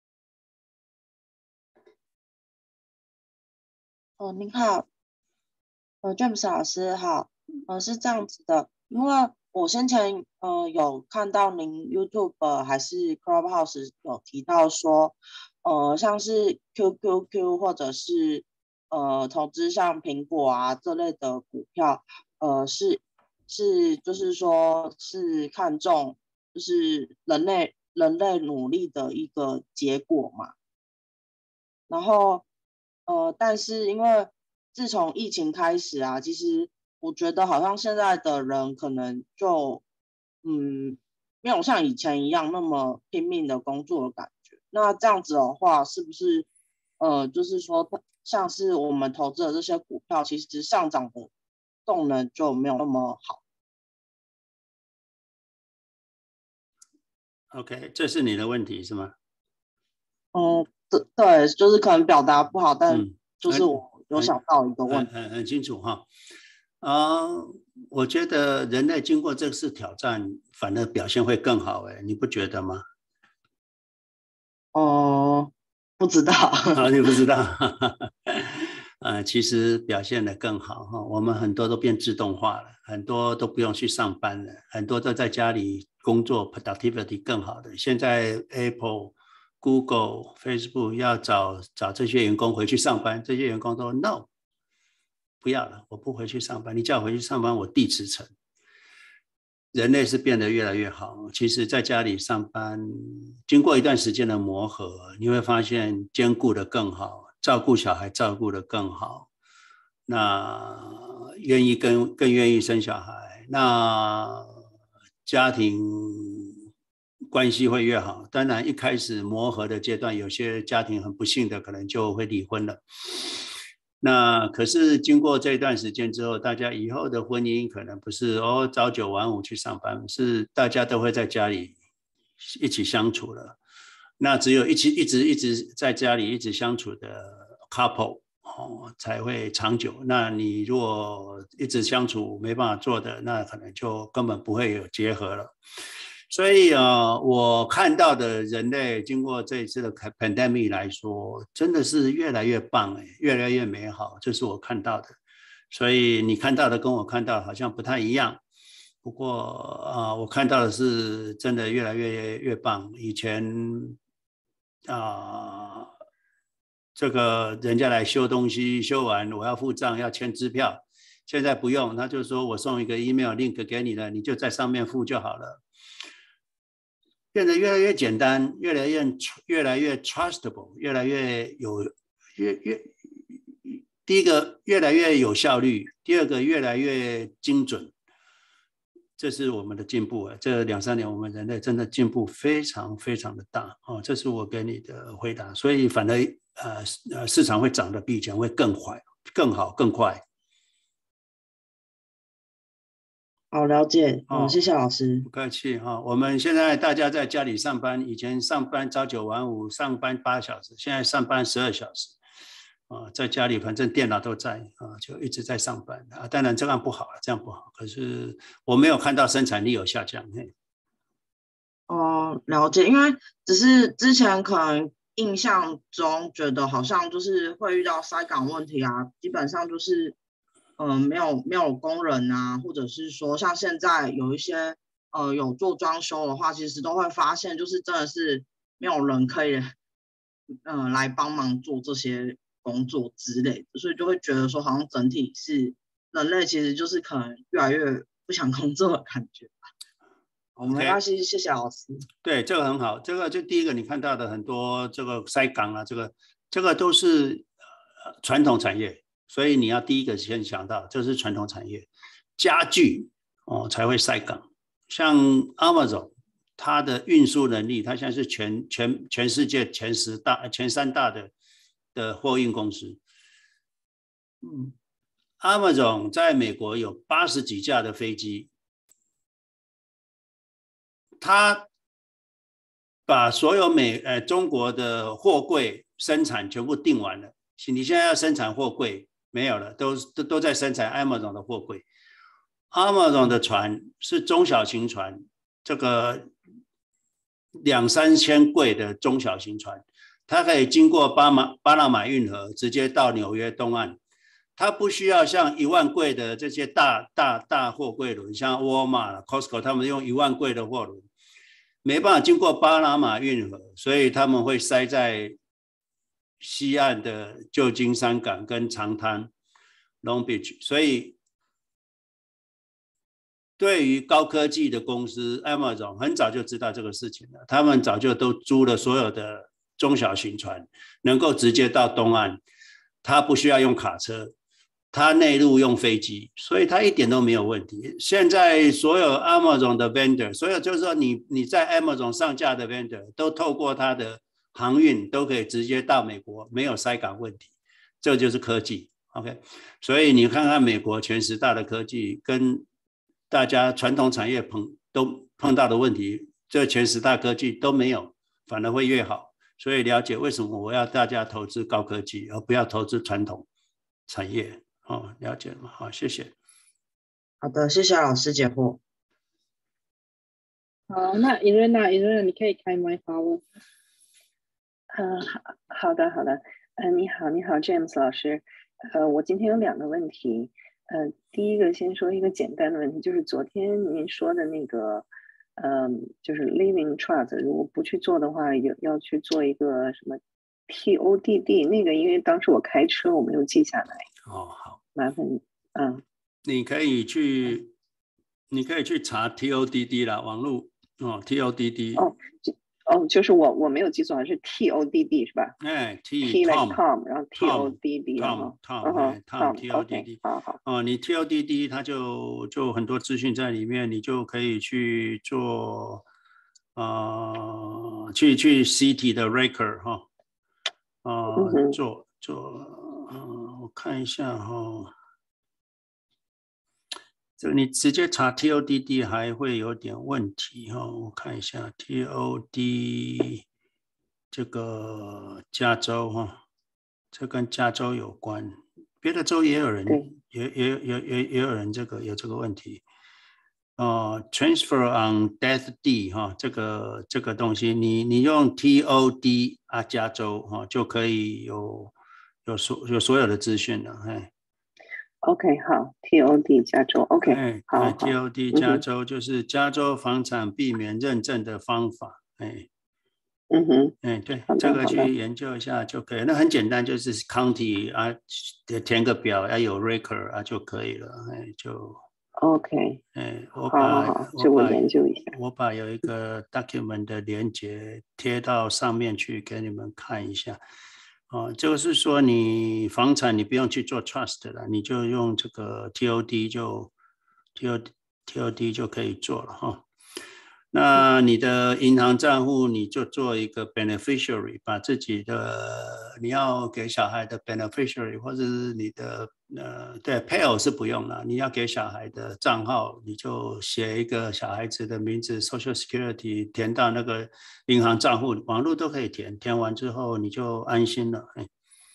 哦，您好，呃 ，James 老师好，呃，是这样子的，因为我先前呃有看到您 YouTube 还是 Clubhouse 有提到说，呃，像是 Q Q Q 或者是呃投资像苹果啊这类的股票，呃是是就是说是看重就是人类人类努力的一个结果嘛，然后呃但是因为自从疫情开始啊，其实我觉得好像现在的人可能就嗯没有像以前一样那么拼命的工作的感觉。那这样子的话，是不是呃就是说像是我们投资的这些股票，其实上涨的动能就没有那么好？ OK， 这是你的问题是吗？ 嗯，对，就是可能表达不好，但嗯， 就是我有想到一个问题。 很很很清楚哈。啊、呃，我觉得人类经过这次挑战，反而表现会更好，哎，你不觉得吗？ 哦、呃，不知道。 啊，你不知道。呃，其实表现得更好哈。我们很多都变自动化了，很多都不用去上班了，很多都在家里工作 ，productivity 更好的。现在 Apple、Google、Facebook 要找找这些员工回去上班，这些员工都 no， 不要了，我不回去上班，你叫我回去上班，我递辞呈。人类是变得越来越好，其实在家里上班，经过一段时间的磨合，你会发现兼顾得更好，照顾小孩照顾得更好，那愿意更更愿意生小孩，那家庭关系会越好。当然一开始磨合的阶段，有些家庭很不幸的可能就会离婚了。那可是经过这段时间之后，大家以后的婚姻可能不是哦早九晚五去上班，是大家都会在家里一起相处了。那只有一起一直一直在家里一直相处的 couple 哦才会长久。那你如果一直相处没办法做的，那可能就根本不会有结合了。所以呃，我看到的人类经过这一次的 pandemic 来说，真的是越来越棒哎，越来越美好，这是我看到的。所以你看到的跟我看到的好像不太一样，不过啊、呃，我看到的是真的越来越越棒。以前啊、呃，这个人家来修东西，修完我要付账要签支票，现在不用，他就说我送一个 email link 给你了，你就在上面付就好了。变得越来越简单，越来越越来越 trustable， 越来越有越越第一个越来越有效率，第二个越来越精准，这是我们的进步啊！这两三年我们人类真的进步非常非常的大哦，这是我给你的回答。所以反而呃呃市场会涨得比以前会更快、更好、更快。 好，了解，嗯，谢谢老师。 不客气哈、哦。我们现在大家在家里上班，以前上班朝九晚五，上班八小时，现在上班十二小时，啊，在家里反正电脑都在啊，就一直在上班啊。当然这样不好了，这样不好。可是我没有看到生产力有下降。嘿， 哦，了解，因为只是之前可能印象中觉得好像就是会遇到塞港问题啊，基本上就是。嗯，没有没有工人啊，或者是说像现在有一些呃有做装修的话，其实都会发现就是真的是没有人可以嗯、呃、来帮忙做这些工作之类的，所以就会觉得说好像整体是人类其实就是可能越来越不想工作的感觉吧。我们要谢谢谢老师。 对，这个很好，这个就第一个你看到的很多这个塞港啊，这个这个都是呃传统产业。所以你要第一个先想到，这是传统产业，家具哦才会塞港。像 Amazon， 它的运输能力，它现在是全全全世界前十大、前三大的的货运公司。嗯 ，Amazon 在美国有八十几架的飞机，它把所有美呃中国的货柜生产全部订完了，你现在要生产货柜。没有了，都都都在生产 Amazon 的货柜。Amazon 的船是中小型船，这个两三千柜的中小型船，它可以经过巴马巴拿马运河，直接到纽约东岸。它不需要像一万柜的这些大大大货柜轮，像沃尔玛、Costco 他们用一万柜的货轮，没办法经过巴拿马运河，所以他们会塞在西岸的旧金山港跟长滩 Long Beach， 所以对于高科技的公司 Amazon 很早就知道这个事情了，他们早就都租了所有的中小型船，能够直接到东岸，他不需要用卡车，他内陆用飞机，所以他一点都没有问题。现在所有 Amazon 的 vendor， 所有就是说你你在 Amazon 上架的 vendor 都透过他的航运都可以直接到美国，没有塞港问题，这就是科技。OK， 所以你看看美国前十大的科技跟大家传统产业碰都碰到的问题，这前十大科技都没有，反而会越好。所以了解为什么我要大家投资高科技，而不要投资传统产业。哦，了解了吗？好，谢谢。 好的，谢谢老师解惑。 好，那伊瑞娜，伊瑞娜，你可以开麦发问。 嗯，好好的好的，嗯、呃，你好你好 James 老师，呃，我今天有两个问题，呃，第一个先说一个简单的问题，就是昨天您说的那个，嗯、呃，就是 Living Trust， 如果不去做的话，有要去做一个什么 T O D D， 那个因为当时我开车我没有记下来。 哦，好， 麻烦你，嗯， 你可以去，你可以去查 T O D D 啦，网络哦 ，T O D D。 哦。哦，就是我我没有记错，还是 T O D D 是吧？ 哎 ，T like Tom， 然后 T O D D，Tom Tom Tom T O D D， 好好。 哦，你 T O D D 它就就很多资讯在里面，你就可以去做，呃，去去 City 的 record 哈，呃， 嗯、 做做，呃，我看一下哈、哦。这个你直接查 T O D D 还会有点问题哈、哦，我看一下 T O D 这个加州哈、 这跟加州有关，别的州也有人，也也也也也有人这个有这个问题。哦 ，transfer on death deed 哈、哦，这个这个东西，你你用 T O D 啊，加州哈、哦、就可以有有所有所有的资讯了，哎。 OK， 好 ，T O D 加州 ，OK，、 哎、 好好 ，T O D 加州就是加州房产避免认证的方法，哎。 嗯哼， 哎，对，这个去研究一下就可以。那很简单，就是 county 啊，填个表，要有 record 啊就可以了。哎，就 OK。 哎，我把好好好，这我研究一下。 我把有一个 document 的连结贴到上面去给你们看一下。哦，就是说你房产你不用去做 trust 了，你就用这个 T O D 就 T O D T O D 就可以做了哈。哦，那你的银行账户你就做一个 beneficiary， 把自己的你要给小孩的 beneficiary 或者是你的呃对配偶是不用了，你要给小孩的账号你就写一个小孩子的名字 Social Security 填到那个银行账户，网络都可以填，填完之后你就安心了。哎，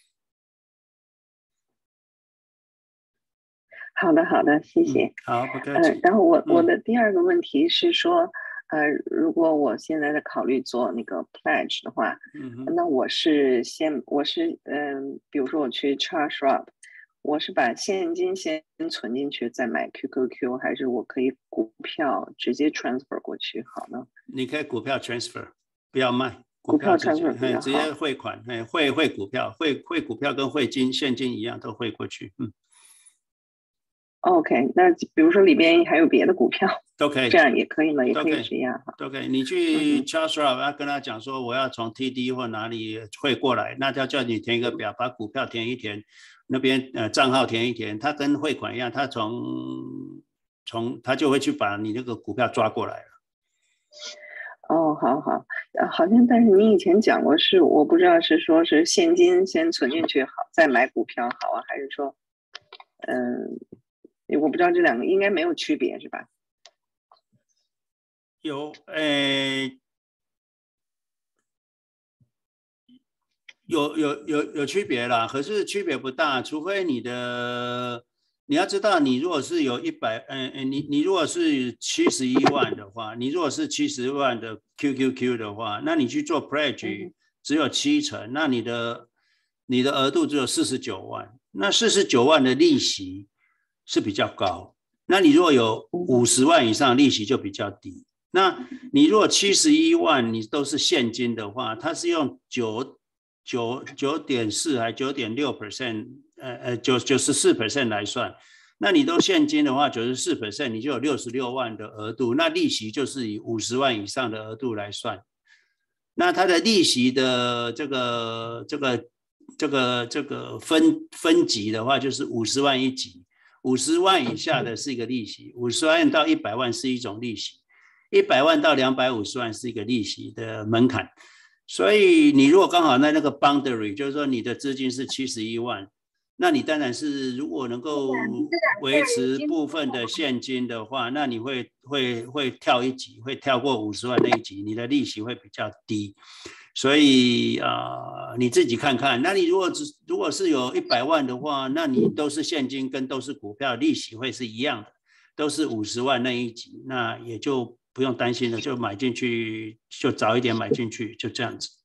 好的好的，谢谢。 嗯、好，不客气。 呃，然后我、嗯、我的第二个问题是说。呃，如果我现在在考虑做那个 pledge 的话， 嗯、 那我是先我是嗯、呃，比如说我去 Charles Schwab， 我是把现金先存进去再买 Q Q Q， 还是我可以股票直接 transfer 过去好呢？ 你可以股票 transfer， 不要卖， 股票 transfer 比较好， 直接汇款，汇汇股票，汇汇股票跟汇金现金一样都汇过去，嗯。 OK， 那比如说里边还有别的股票， 都可以， 这样也可以吗？也可以这样哈。 都可以，你去 Charles Schwab 要跟他讲说我要从 T D 或哪里汇过来，那他叫你填一个表，把股票填一填，那边呃账号填一填，他跟汇款一样，他从从他就会去把你那个股票抓过来了。 哦，好好，好像但是你以前讲过是，我不知道是说是现金先存进去好，再买股票好啊，还是说，嗯。我不知道这两个应该没有区别是吧？ 有，诶，有有有有区别啦，可是区别不大，除非你的，你要知道，你如果是有一百，嗯嗯，你你如果是七十一万的话，你如果是七十万的 Q Q Q 的话，那你去做 pledge 只有七成，那你的你的额度只有四十九万，那四十九万的利息是比较高，那你如果有五十万以上，利息就比较低。那你如果七十一万，你都是现金的话，它是用九九九点四还九点六 percent， 呃呃九九十四 percent 来算。那你都现金的话，九十四 percent， 你就有六十六万的额度，那利息就是以五十万以上的额度来算。那它的利息的这个这个这个这个分分级的话，就是五十万一级。五十万以下的是一个利息，五十万到一百万是一种利息，一百万到两百五十万是一个利息的门槛。所以你如果刚好在那个 boundary， 就是说你的资金是七十一万，那你当然是如果能够维持部分的现金的话，那你会会会跳一级，会跳过五十万那一级，你的利息会比较低。所以啊、呃，你自己看看。那你如果只如果是有一百万的话，那你都是现金跟都是股票，利息会是一样的，都是五十万那一级，那也就不用担心了，就买进去，就早一点买进去，就这样子。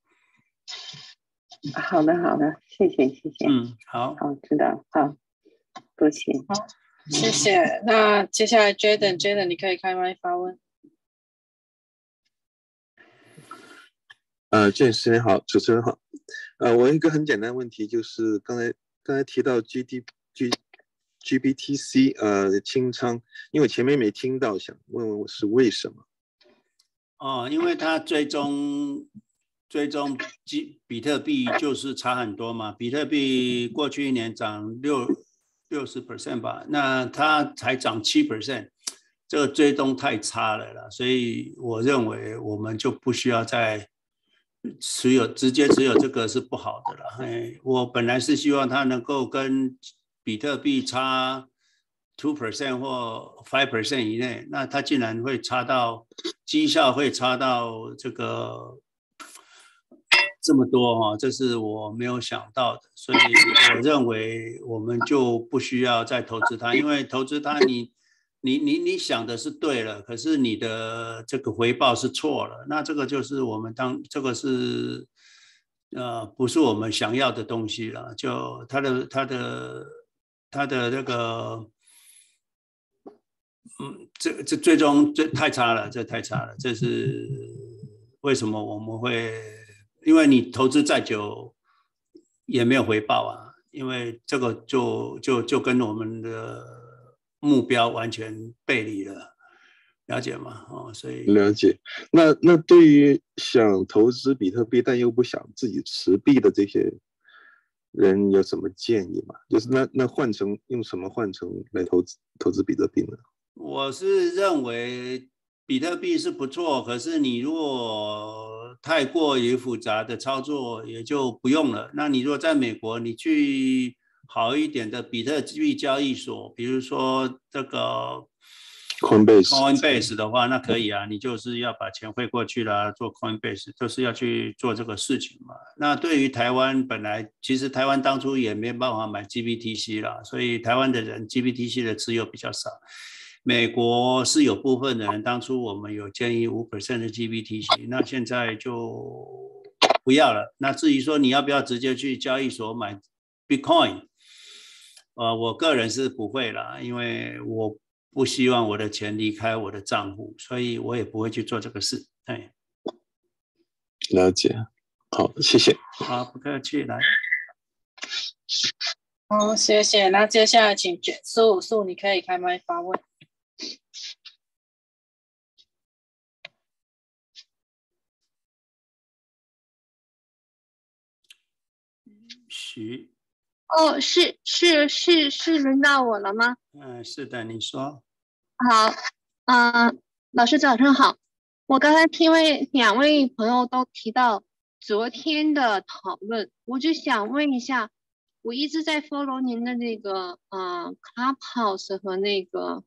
好的，好的，谢谢，谢谢。 嗯，好， 好，知道，好，多谢。 好，谢谢。那接下来 Jaden，Jaden， 你可以开麦发问。 呃，主持人好，主持人好。呃，我有一个很简单的问题，就是刚才刚才提到 G D G G B T C 呃清仓，因为前面没听到，想问问我是为什么？ 哦，因为它追踪追踪比特币就是差很多嘛，比特币过去一年涨六六十 percent 吧，那它才涨七 percent， 这个追踪太差了啦，所以我认为我们就不需要再持有，直接持有这个是不好的了。哎，我本来是希望它能够跟比特币差 two percent 或 five percent 以内，那它竟然会差到绩效会差到这个这么多哈，这是我没有想到的，所以我认为我们就不需要再投资它，因为投资它你你你你想的是对了，可是你的这个回报是错了，那这个就是我们当这个是呃不是我们想要的东西了，就它的它的它的那个。嗯，这这最终这太差了，这太差了，这是为什么我们会？因为你投资再久也没有回报啊，因为这个就就就跟我们的目标完全背离了，了解吗？哦，所以了解。那那对于想投资比特币但又不想自己持币的这些人有什么建议吗？就是那那换成用什么换成来投资投资比特币呢？ 我是认为比特币是不错，可是你如果太过于复杂的操作也就不用了。那你如果在美国，你去好一点的比特币交易所，比如说这个 Coinbase Coinbase 的话，那可以啊，你就是要把钱汇过去啦，做 Coinbase 就是要去做这个事情嘛。那对于台湾本来，其实台湾当初也没办法买 G B T C 啦，所以台湾的人 G B T C 的持有比较少。美国是有部分的人，当初我们有建议 百分之五 的 G B T C， 那现在就不要了。那至于说你要不要直接去交易所买 Bitcoin， 呃，我个人是不会啦，因为我不希望我的钱离开我的账户，所以我也不会去做这个事。哎， 了解，好，谢谢。 好，不客气，来。 好，谢谢。那接下来请素素，你可以开麦发问。 徐， 哦，是是是是轮到我了吗？ 嗯，是的，你说。 好，嗯、呃，老师早上好。我刚才听为两位朋友都提到昨天的讨论，我就想问一下，我一直在 follow 您的那个呃 Clubhouse 和那个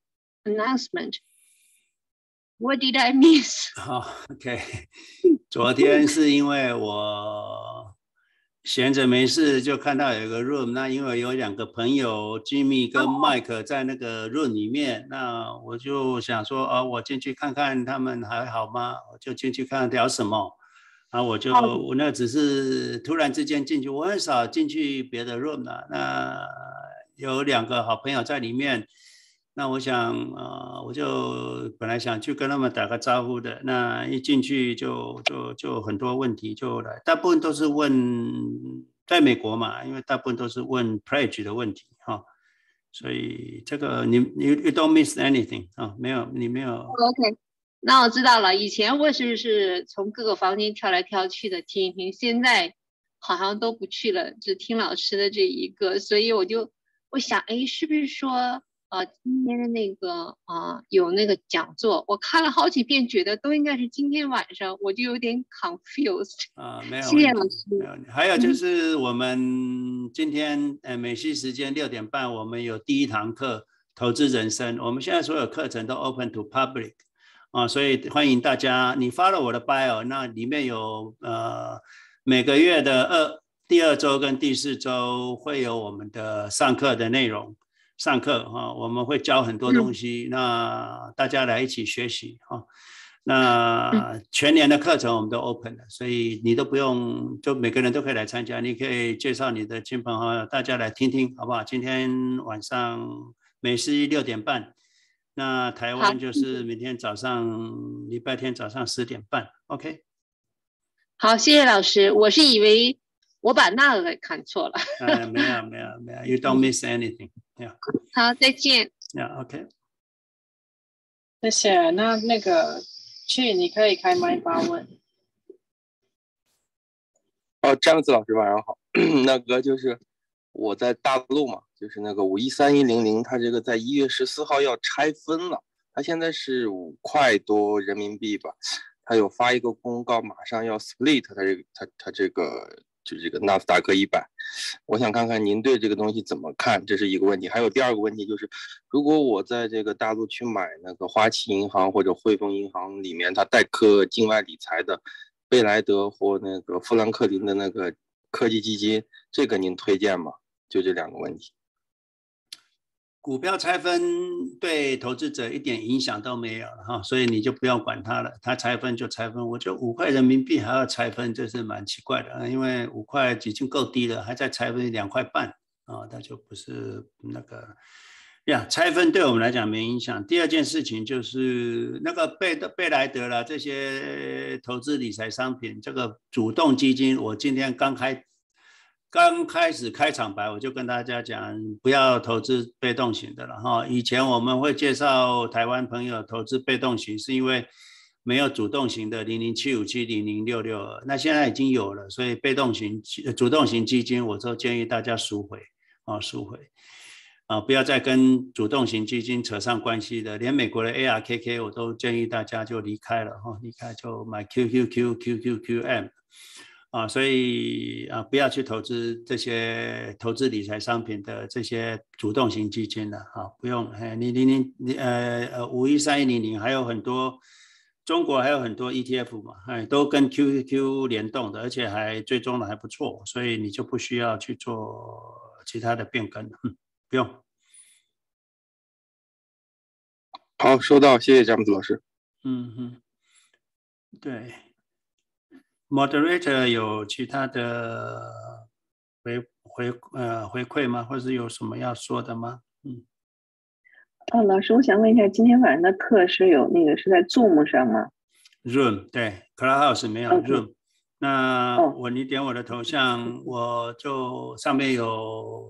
announcement。What did I miss？ 好、oh, ，OK， 昨天是因为我闲着没事就看到有一个 room， 那因为有两个朋友 Jimmy 跟 Mike 在那个 room 里面，那我就想说，哦，我进去看看他们还好吗？我就进去看看聊什么。然后我就我那只是突然之间进去，我很少进去别的 room 了。那有两个好朋友在里面。那我想，呃，我就本来想去跟他们打个招呼的，那一进去就就就很多问题就来，大部分都是问在美国嘛，因为大部分都是问 pledge 的问题哈、哦，所以这个你你 you don't miss anything 啊、哦，没有你没有。 OK， 那我知道了。以前我是是从各个房间跳来跳去的听一听，现在好像都不去了，只听老师的这一个，所以我就我想，哎，是不是说？呃，今天的那个啊、呃，有那个讲座，我看了好几遍，觉得都应该是今天晚上，我就有点 confused 啊，没有， 谢谢老师。 没有，还有就是我们今天呃美西时间六点半，我们有第一堂课投资人生，我们现在所有课程都 open to public 啊，所以欢迎大家，你 follow 我的 bio， 那里面有呃每个月的二第二周跟第四周会有我们的上课的内容。上课哈，我们会教很多东西，嗯、那大家来一起学习哈。那全年的课程我们都 open 了，所以你都不用，就每个人都可以来参加。你可以介绍你的亲朋好友，大家来听听，好不好？今天晚上美西六点半，那台湾就是明天早上，礼拜天早上十点半 ，OK。 好，谢谢老师。我是以为我把那个看错了。 呃，没有没有没有 ，You don't miss anything。Yeah. 好，再见。 Yeah, OK。 谢谢。那那个去，你可以开麦发问。 哦，詹姆斯老师晚上好。那个就是我在大陆嘛，就是那个五一三一零零，它这个在一月十四号要拆分了，它现在是五块多人民币吧，它有发一个公告，马上要 split 它这个它它这个。就这个纳斯达克一百，我想看看您对这个东西怎么看，这是一个问题。还有第二个问题就是，如果我在这个大陆去买那个花旗银行或者汇丰银行里面它代客境外理财的贝莱德或那个富兰克林的那个科技基金，这个您推荐吗？就这两个问题。 股票拆分对投资者一点影响都没有了哈，所以你就不用管它了，它拆分就拆分。我觉得五块人民币还要拆分，这是蛮奇怪的，因为五块已经够低了，还在拆分两块半啊，那就不是那个呀。拆分对我们来讲没影响。第二件事情就是那个贝贝莱德啦，这些投资理财商品，这个主动基金，我今天刚开。刚开始开场白我就跟大家讲，不要投资被动型的了哈。以前我们会介绍台湾朋友投资被动型，是因为没有主动型的零零七五七零零六六二，那现在已经有了，所以被动型、主动型基金，我都建议大家赎回啊，赎回啊，不要再跟主动型基金扯上关系的。连美国的 A R K K 我都建议大家就离开了哈，离开就买 Q Q Q、Q Q Q M。啊，所以啊，不要去投资这些投资理财商品的这些主动型基金了啊，不用。哎，你零零你呃呃五一三一零零还有很多，中国还有很多 E T F 嘛，哎，都跟 Q Q Q 联动的，而且还追踪的还不错，所以你就不需要去做其他的变更了，嗯，不用。 好，收到，谢谢詹姆斯老师。 嗯嗯，对。Moderator 有其他的回回呃回馈吗？或者有什么要说的吗？嗯。 哦，老师，我想问一下，今天晚上的课是有那个是在 Zoom 上吗 ？Room 对 ，Clubhouse 没有 Room。 Okay. 那我你点我的头像，我就上面有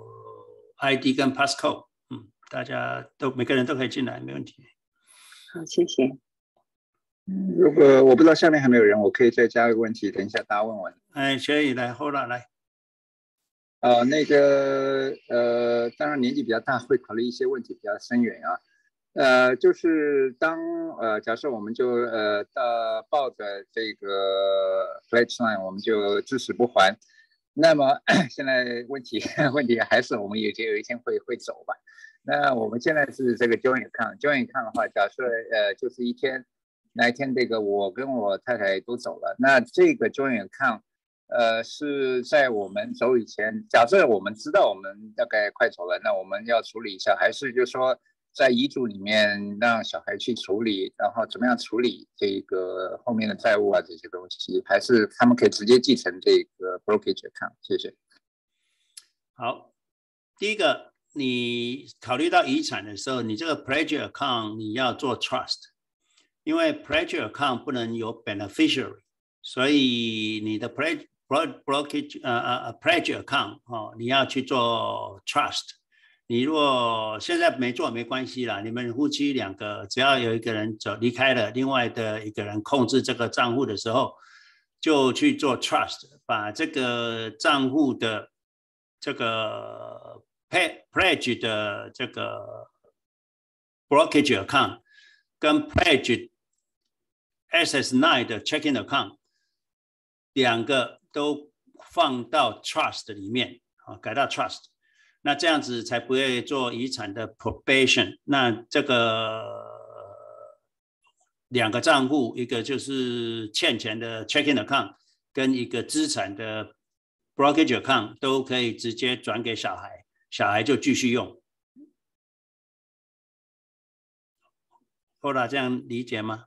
I D 跟 Passcode， 嗯，大家都每个人都可以进来，没问题。 好，谢谢。 如果我不知道下面还没有人，我可以再加一个问题，等一下大家问完。 哎，可以来 ，Hold on 来。 呃，那个呃，当然年纪比较大，会考虑一些问题比较深远啊。呃，就是当呃，假设我们就呃，到抱着这个 pledge line， 我们就至死不还。那么现在问题问题还是我们有些有一天会会走吧？那我们现在是这个 joint account，joint account 的话，假设呃，就是一天。那一天，这个我跟我太太都走了。那这个 joint account， 呃，是在我们走以前，假设我们知道我们大概快走了，那我们要处理一下，还是就是说在遗嘱里面让小孩去处理，然后怎么样处理这个后面的债务啊这些东西，还是他们可以直接继承这个 brokerage account？ 谢谢。 好，第一个，你考虑到遗产的时候，你这个 pledge account 你要做 trust。因为 pledge account 不能有 beneficiary， 所以你的 pledge brokerage 呃呃 pledge account 哦，你要去做 trust。你如果现在没做没关系啦，你们夫妻两个只要有一个人走离开了，另外的一个人控制这个账户的时候，就去做 trust， 把这个账户的这个 pledge 的这个 brokerage account 跟 pledge S S 九 的 checking account 两个都放到 trust 里面啊，改到 trust， 那这样子才不会做遗产的 probation。那这个两个账户，一个就是欠钱的 checking account， 跟一个资产的 brokerage account 都可以直接转给小孩，小孩就继续用。后来这样理解吗？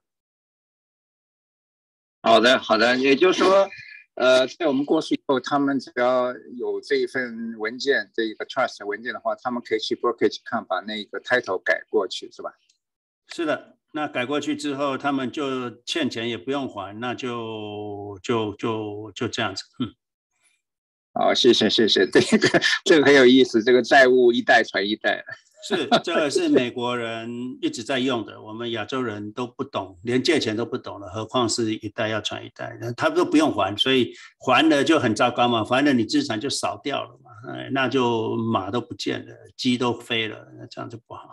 好的，好的，也就是说，呃，在我们过世以后，他们只要有这一份文件，这一个 trust 文件的话，他们可以去 brokerage account 把那个 title 改过去，是吧？ 是的，那改过去之后，他们就欠钱也不用还，那就就就就这样子，嗯。 好，谢谢谢谢，这个这个很有意思，这个债务一代传一代。 是，这个是美国人一直在用的，我们亚洲人都不懂，连借钱都不懂了，何况是一代要传一代，他都不用还，所以还了就很糟糕嘛，还了你资产就少掉了嘛，哎，那就马都不见了，鸡都飞了，那这样就不好。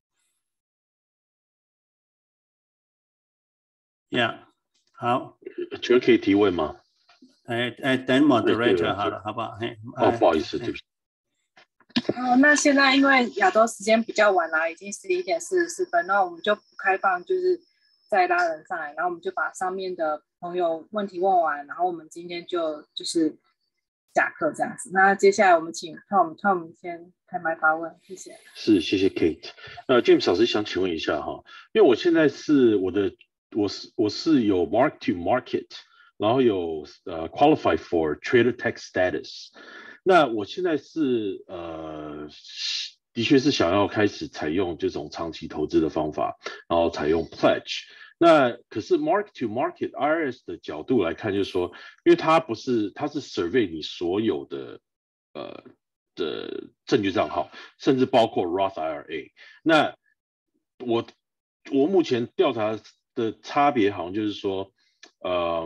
呀、yeah, ，好， 觉得可以提问吗？ 哎哎，等 moderator 好了，好不好？嘿， 哦，不好意思，对不起。 哦，那现在因为亚洲时间比较晚啦，已经十一点四十四分，那我们就不开放，就是再拉人上来，然后我们就把上面的朋友问题问完，然后我们今天就就是下课这样子。那接下来我们请 Tom，Tom 先开麦发问，谢谢。 是，谢谢 Kate。呃 ，James 老师想请问一下哈，因为我现在是我的我是我是有 mark to market， 然后有呃 qualify for trader tech status。那我现在是呃的确是想要开始采用这种长期投资的方法，然后采用 pledge。那可是 mark to market I R S 的角度来看，就是说，因为它不是它是 survey 你所有的呃的证据账号，甚至包括 Roth I R A。那我我目前调查的差别好像就是说，呃，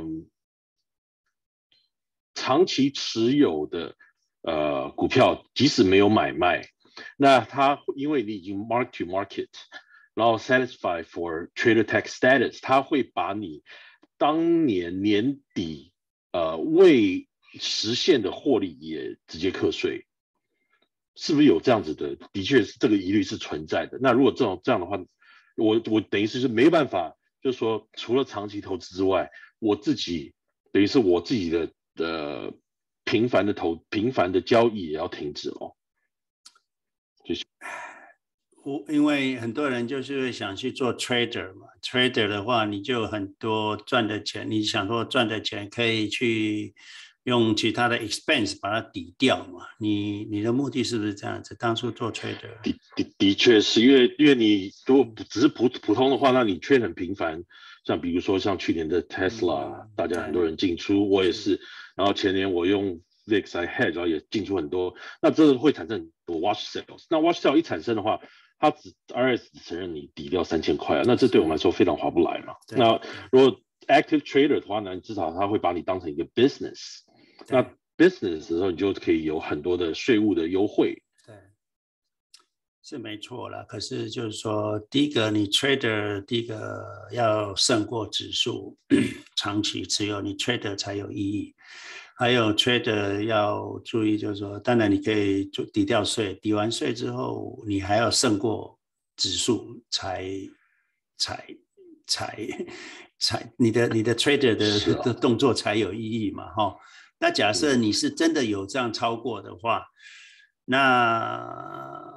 长期持有的呃股票，即使没有买卖，那它因为你已经 mark to market， 然后 satisfy for trader tech status， 它会把你当年年底呃未实现的获利也直接课税。是不是有这样子的？的确是这个疑虑是存在的。那如果这种这样的话，我我等于是是没办法，就是说除了长期投资之外，我自己等于是我自己的呃频繁的投频繁的交易也要停止哦。就是我因为很多人就是想去做 trader 嘛 ，trader 的话你就有很多赚的钱，你想说赚的钱可以去用其他的 expense 把它抵掉嘛？你你的目的是不是这样子？当初做 trader 的的的确是因为因为你如果只是普普通的话，那你 trade 很频繁，像比如说像去年的 Tesla，、嗯、大家很多人进出，我也是。然后前年我用 V I X I hedge， 然后也进出很多，那这个会产生很多 wash sales。那 wash sale 一产生的话，它只 I R S 只承认你抵掉三千块啊，那这对我们来说非常划不来嘛。那如果 active trader 的话呢，至少他会把你当成一个 business。那 business 的时候，你就可以有很多的税务的优惠。 对，是没错啦。可是就是说，第一个你 trader 第一个要胜过指数，长期持有你 trader 才有意义。还有 trader 要注意，就是说，当然你可以抵掉税，抵完税之后，你还要胜过指数才才才才你的你的 trader 的、的动作才有意义嘛，哈。那假设你是真的有这样超过的话，那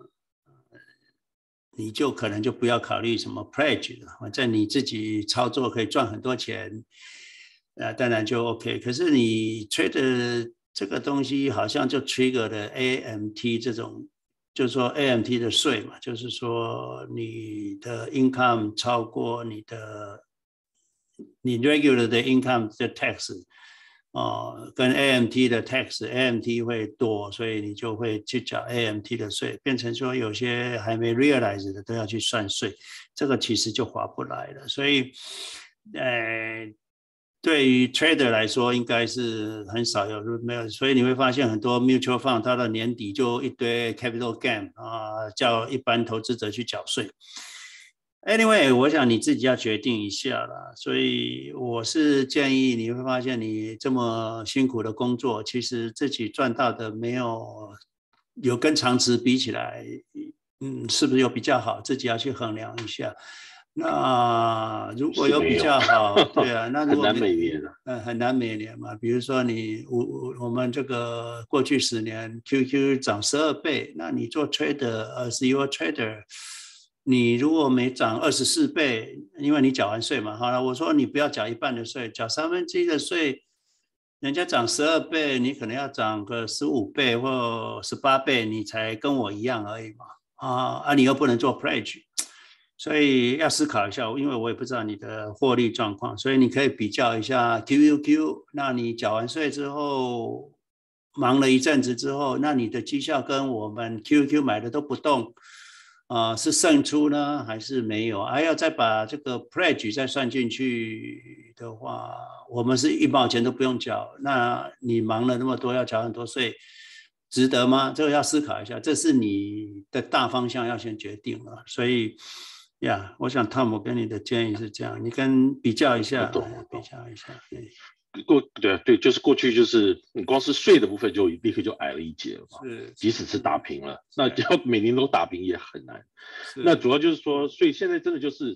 你就可能就不要考虑什么 pledge 了，反正你自己操作可以赚很多钱，呃，当然就 OK。可是你 trade 这个东西好像就 trigger 了 A M T 这种，就是说 A M T 的税嘛，就是说你的 income 超过你的你 regular 的 income 的 tax。哦，跟 A M T 的 tax，A M T 会多，所以你就会去缴 A M T 的税，变成说有些还没 realize 的都要去算税，这个其实就划不来了。所以，呃，对于 trader 来说，应该是很少有没有，所以你会发现很多 mutual fund 它的年底就一堆 capital gain 啊，叫一般投资者去缴税。Anyway， 我想你自己要决定一下啦，所以我是建议你会发现你这么辛苦的工作，其实自己赚到的没有有跟长持比起来，嗯，是不是有比较好？自己要去衡量一下。那如果有比较好，对啊，那如果很难每年啊， 嗯，很难每年嘛。比如说你我我们这个过去十年 Q Q 涨十二倍，那你做 trader， 呃，是 your trader。你如果没涨二十四倍，因为你缴完税嘛，好了，我说你不要缴一半的税，缴三分之一的税，人家涨十二倍，你可能要涨个十五倍或十八倍，你才跟我一样而已嘛，啊啊，你又不能做 pledge， 所以要思考一下，因为我也不知道你的获利状况，所以你可以比较一下 Q Q Q， 那你缴完税之后，忙了一阵子之后，那你的绩效跟我们 Q Q Q 买的都不动。啊、呃，是胜出呢，还是没有？还要再把这个 pledge 再算进去的话，我们是一毛钱都不用缴。那你忙了那么多，要缴很多税，值得吗？这个要思考一下，这是你的大方向要先决定了。所以呀，我想汤姆跟你的建议是这样，你跟比较一下，比较一下。 过对对，就是过去就是你光是税的部分就立刻就矮了一截了嘛， 是， 即使是打平了，那要每年都打平也很难。那主要就是说，所以现在真的就是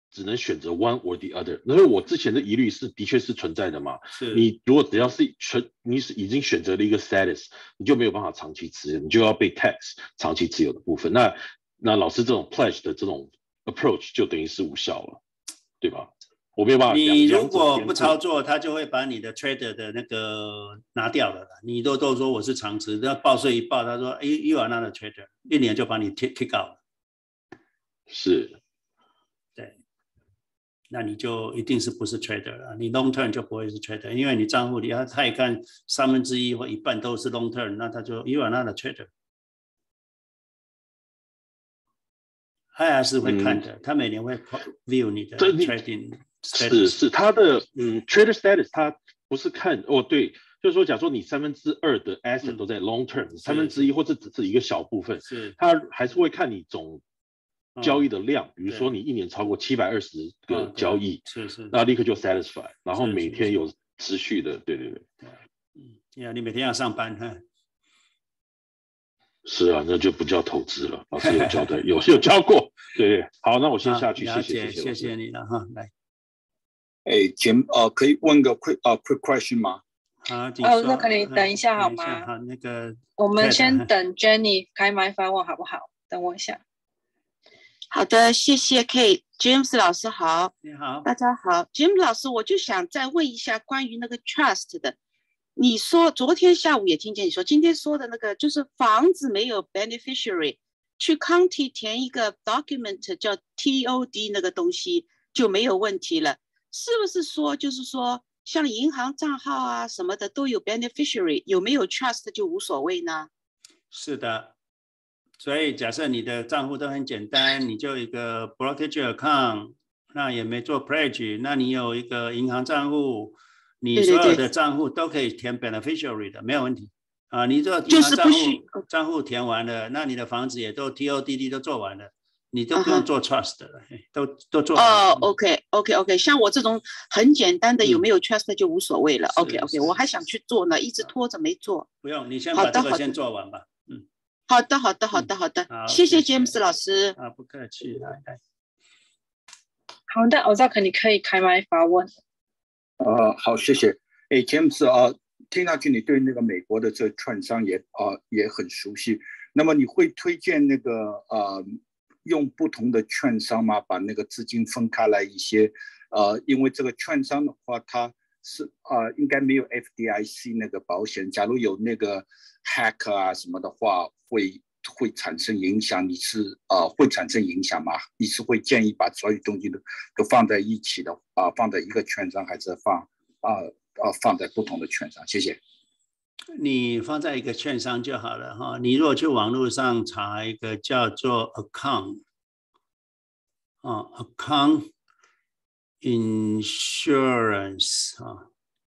只能选择 one or the other。因为我之前的疑虑是的确是存在的嘛。 是你如果只要是纯你是已经选择了一个 status， 你就没有办法长期持有，你就要被 tax 长期持有的部分。那那老师这种 pledge 的这种 approach 就等于是无效了，对吧？我没有办法。 你如果不操作，他就会把你的 trader 的那个拿掉了啦。你都都说我是长持，那报税一报，他说 you are not a trader， 一年就把你 kick out 了。 是， 对，那你就一定是不是 trader 了。你 long term 就不会是 trader， 因为你账户里他他一看三分之一或一半都是 long term， 那他就 you are not a trader。他还是会看的，嗯、他每年会 view 你的 trading。 是是，他的嗯 trader status 他不是看哦，对，就是说，假如说你三分之二的 asset 都在 long term，、嗯、三分之一或者只是一个小部分， 是， 他还是会看你总交易的量，嗯、比如说你一年超过七百二十个交易， 是是， 那立刻就 satisfy， 然后每天有持续的，对对对， 嗯，呀，你每天要上班哈。 是啊，那就不叫投资了。老师有教的，有有教过，对对。好，那我先下去，谢谢， 谢谢你了哈，来。 哎，Jim，呃，可以问个 quick 呃、uh, quick question 吗？ 好， 哦，那可以等一下好吗？ 好，那个我们先等 Jenny 开麦发问好不好？等我一下。 好的，谢谢 Kate。James 老师好。 你好。 大家好 ，James 老师，我就想再问一下关于那个 trust 的。你说昨天下午也听见你说，今天说的那个就是房子没有 beneficiary， 去 county 填一个 document 叫 T O D 那个东西就没有问题了。是不是说就是说像银行账号啊什么的都有 beneficiary， 有没有 trust 就无所谓呢？ 是的，所以假设你的账户都很简单，你就有一个 brokerage account， 那也没做 pledge， 那你有一个银行账户，你所有的账户都可以填 beneficiary 的，没有问题啊。你这个银行账户账户填完了，那你的房子也都 T O D D 都做完了。你都不用做 trust 的了， uh-huh. 都都做哦、oh, ，OK OK OK， 像我这种很简单的有没有 trust 就无所谓了、嗯、，OK OK， 我还想去做呢，一直拖着没做。 不用，你先把这个先做完吧。嗯， 好的好的好的好的， 嗯、 谢谢 James 老师。 啊，不客气，来来。 好的，我知道可你可以开麦发问。 呃，好，谢谢。哎 ，James 啊、呃，听上去你对那个美国的这券商也啊、呃、也很熟悉，那么你会推荐那个呃？用不同的券商嘛，把那个资金分开来一些，呃，因为这个券商的话，它是呃应该没有 F D I C 那个保险，假如有那个 hack 啊什么的话，会会产生影响。你是呃会产生影响吗？你是会建议把所有东西都都放在一起的啊、呃，放在一个券商，还是放啊啊、呃、放在不同的券商？谢谢。 你放在一个券商就好了哈。你如果去网络上查一个叫做 account 啊 account insurance 啊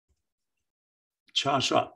Trust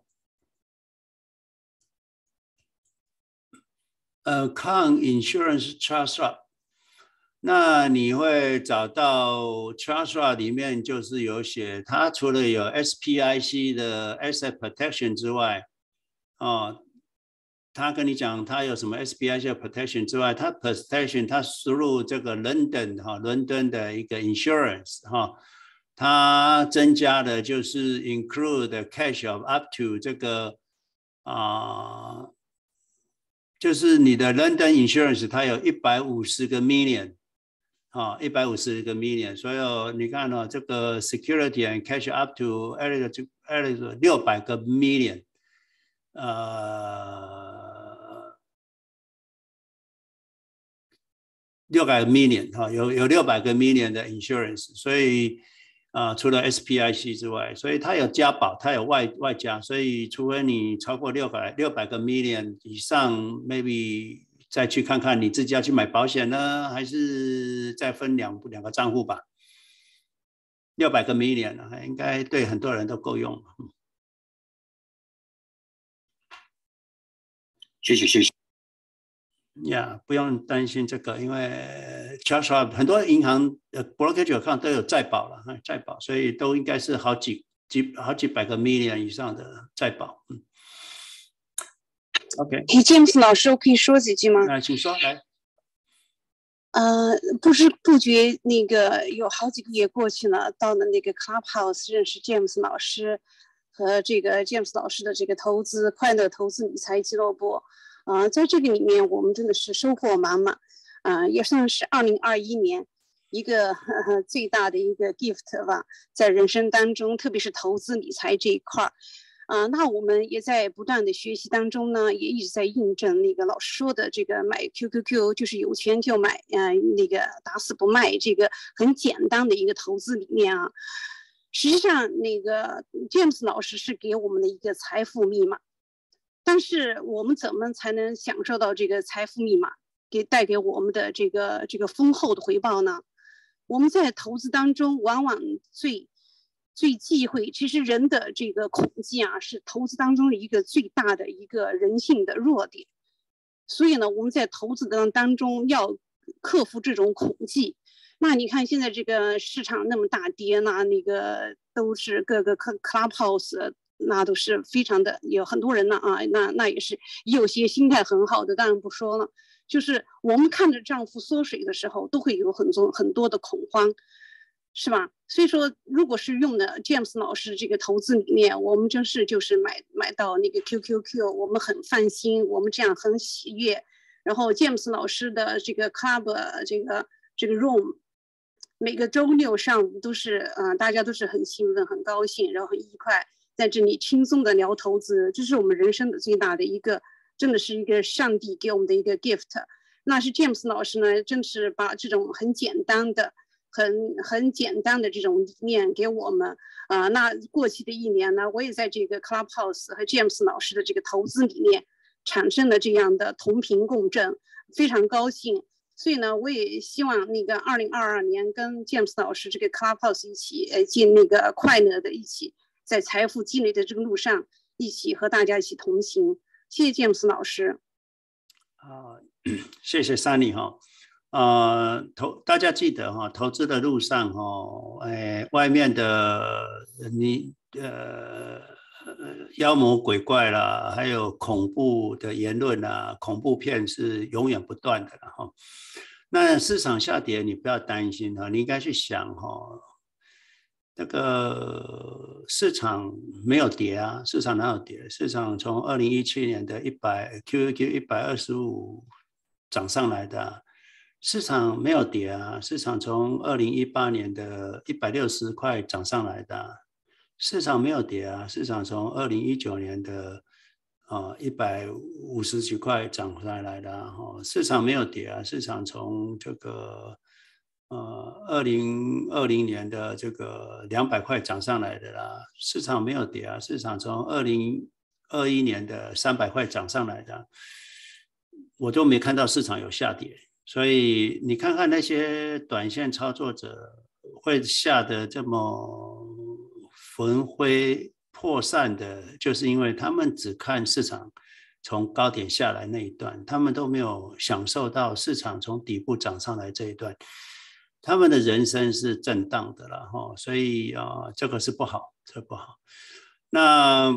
account insurance Trust， 那你会找到 Trust 里面就是有写，它除了有 S P I C 的 Asset Protection 之外，哦，他跟你讲他有什么 S P I C 的 Protection 之外，他 Protection 他输入这个 London 哈伦敦的一个 Insurance 哈，它增加的就是 Include Cash of Up to 这个啊。呃就是你的 London Insurance， 它有一百五十个 million， 啊，一百五十个 million， 所以你看哦，这个 security and cash up to 六百个 million， 呃，六百个 million 哈，有有六百个 million 的 insurance， 所以。啊、呃，除了 S P I C 之外，所以它有加保，它有外外加，所以除非你超过六百六百个 million 以上 ，maybe 再去看看你自己要去买保险呢，还是再分两两个账户吧。六百个 million 啊，应该对很多人都够用。 谢谢谢谢。 呀、yeah, ，不用担心这个，因为 Trust 很多银行的 brokerage account 都有再保了，再保，所以都应该是好几几好几百个 million 以上的再保。嗯 ，OK。 James 老师，我可以说几句吗？ 啊，请说来。 呃，不知不觉那个有好几个月过去了，到了那个 Clubhouse 认识 James 老师和这个 James 老师的这个投资快乐投资理财俱乐部，啊、呃，在这个里面我们真的是收获满满，啊、呃，也算是二零二一年一个呵呵最大的一个 gift 吧，在人生当中，特别是投资理财这一块儿。啊、呃，那我们也在不断的学习当中呢，也一直在印证那个老师说的这个买 Q Q Q 就是有钱就买，呃，那个打死不卖，这个很简单的一个投资理念啊。实际上，那个 James 老师是给我们的一个财富密码，但是我们怎么才能享受到这个财富密码给带给我们的这个这个丰厚的回报呢？我们在投资当中往往最最忌讳，其实人的这个恐惧啊，是投资当中的一个最大的一个人性的弱点。所以呢，我们在投资当当中要克服这种恐惧。那你看现在这个市场那么大跌，那那个都是各个 Clubhouse， 那都是非常的有很多人呢啊，那那也是有些心态很好的，当然不说了。就是我们看着丈夫缩水的时候，都会有很多很多的恐慌。是吧？所以说，如果是用的 James 老师这个投资理念，我们真是就是买买到那个 Q Q Q， 我们很放心，我们这样很喜悦。然后 James 老师的这个 Club 这个这个 Room， 每个周六上午都是呃大家都是很兴奋、很高兴，然后很愉快，在这里轻松的聊投资，这是我们人生的最大的一个，真的是一个上帝给我们的一个 gift。那是 James 老师呢，真是把这种很简单的。很很简单的这种理念给我们啊、呃，那过去的一年呢，我也在这个 Clubhouse 和 James 老师的这个投资理念产生了这样的同频共振，非常高兴。所以呢，我也希望那个二零二二年跟 James 老师这个 Clubhouse 一起，呃，进那个快乐的一起，在财富积累的这个路上，一起和大家一起同行。谢谢 James 老师。 啊、呃，谢谢 Sunny 哈。呃，投大家记得哈，投资的路上哈，哎，外面的你呃妖魔鬼怪啦，还有恐怖的言论啦，恐怖片是永远不断的了哈。那市场下跌，你不要担心哈，你应该去想哈，那个市场没有跌啊，市场哪有跌？市场从二零一七年的一百 Q Q Q 一百二十五涨上来的、啊。市场没有跌啊，市场从二零一八年的一百六十块涨上来的、啊，市场没有跌啊，市场从二零一九年的啊一百五十几块涨上来的、啊哦，市场没有跌啊，市场从这个呃二零二零年的这个两百块涨上来的啦，市场没有跌啊，市场从二零二一年的三百块涨上来的、啊，我都没看到市场有下跌。所以你看看那些短线操作者会下得这么魂飞魄散的，就是因为他们只看市场从高点下来那一段，他们都没有享受到市场从底部涨上来这一段，他们的人生是震荡的啦，所以啊，这个是不好，这不好。那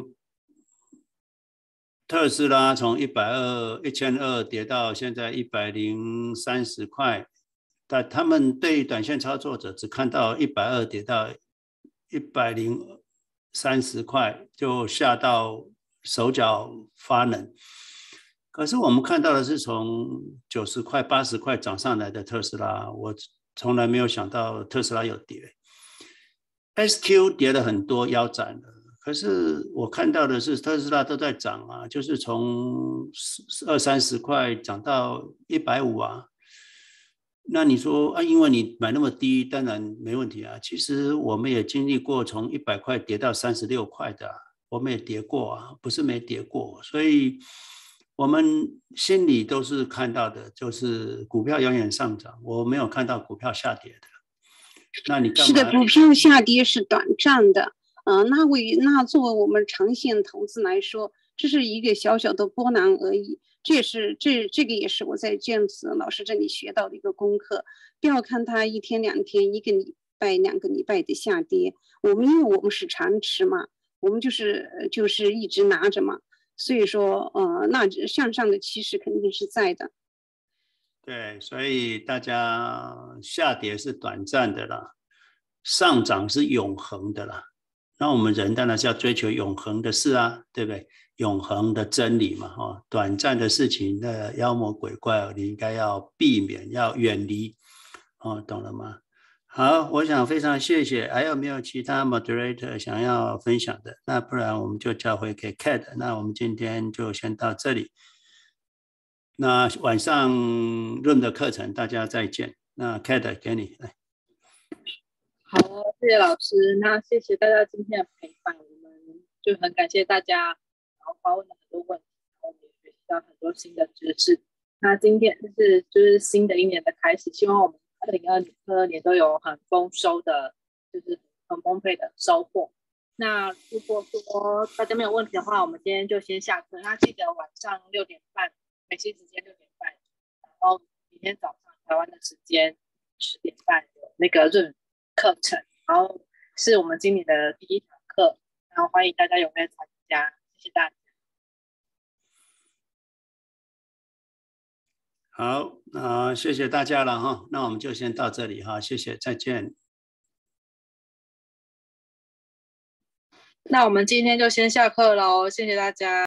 特斯拉从一百二、一千二跌到现在一百零三十块，但他们对短线操作者只看到一百二跌到一百零三十块，就吓到手脚发冷。可是我们看到的是从九十块、八十块涨上来的特斯拉，我从来没有想到特斯拉有跌。S Q 跌了很多，腰斩了。可是我看到的是特斯拉都在涨啊，就是从二三十块涨到一百五啊。那你说啊，因为你买那么低，当然没问题啊。其实我们也经历过从一百块跌到三十六块的、啊，我们也跌过啊，不是没跌过。所以我们心里都是看到的，就是股票永远上涨，我没有看到股票下跌的。那你干嘛？ 是的，股票下跌是短暂的。呃，那为那作为我们长线投资来说，这是一个小小的波澜而已。这也是这这个也是我在 James 老师这里学到的一个功课。不要看它一天两天、一个礼拜、两个礼拜的下跌，我们因为我们是长持嘛，我们就是就是一直拿着嘛，所以说呃，那向上的趋势肯定是在的。 对，所以大家下跌是短暂的啦，上涨是永恒的啦。那我们人当然是要追求永恒的事啊，对不对？永恒的真理嘛，哦，短暂的事情的妖魔鬼怪，你应该要避免，要远离，哦，懂了吗？好，我想非常谢谢。还有没有其他 moderator 想要分享的？那不然我们就交回给 Cat。那我们今天就先到这里。那晚上 Room 的课程大家再见。那 Cat 给你来。 好，谢谢老师。那谢谢大家今天的陪伴，我们就很感谢大家，然后发问了很多问题，然后我们也学习到很多新的知识。那今天是就是新的一年的开始，希望我们二零二二年都有很丰收的，就是很丰沛的收获。那如果说大家没有问题的话，我们今天就先下课。那记得晚上六点半，美西时间六点半，然后明天早上台湾的时间十点半有那个润课程，然后是我们今年的第一堂课，然后欢迎大家踊跃参加，谢谢大家。 好，那谢谢大家了哈，那我们就先到这里哈，谢谢，再见。 那我们今天就先下课喽，谢谢大家。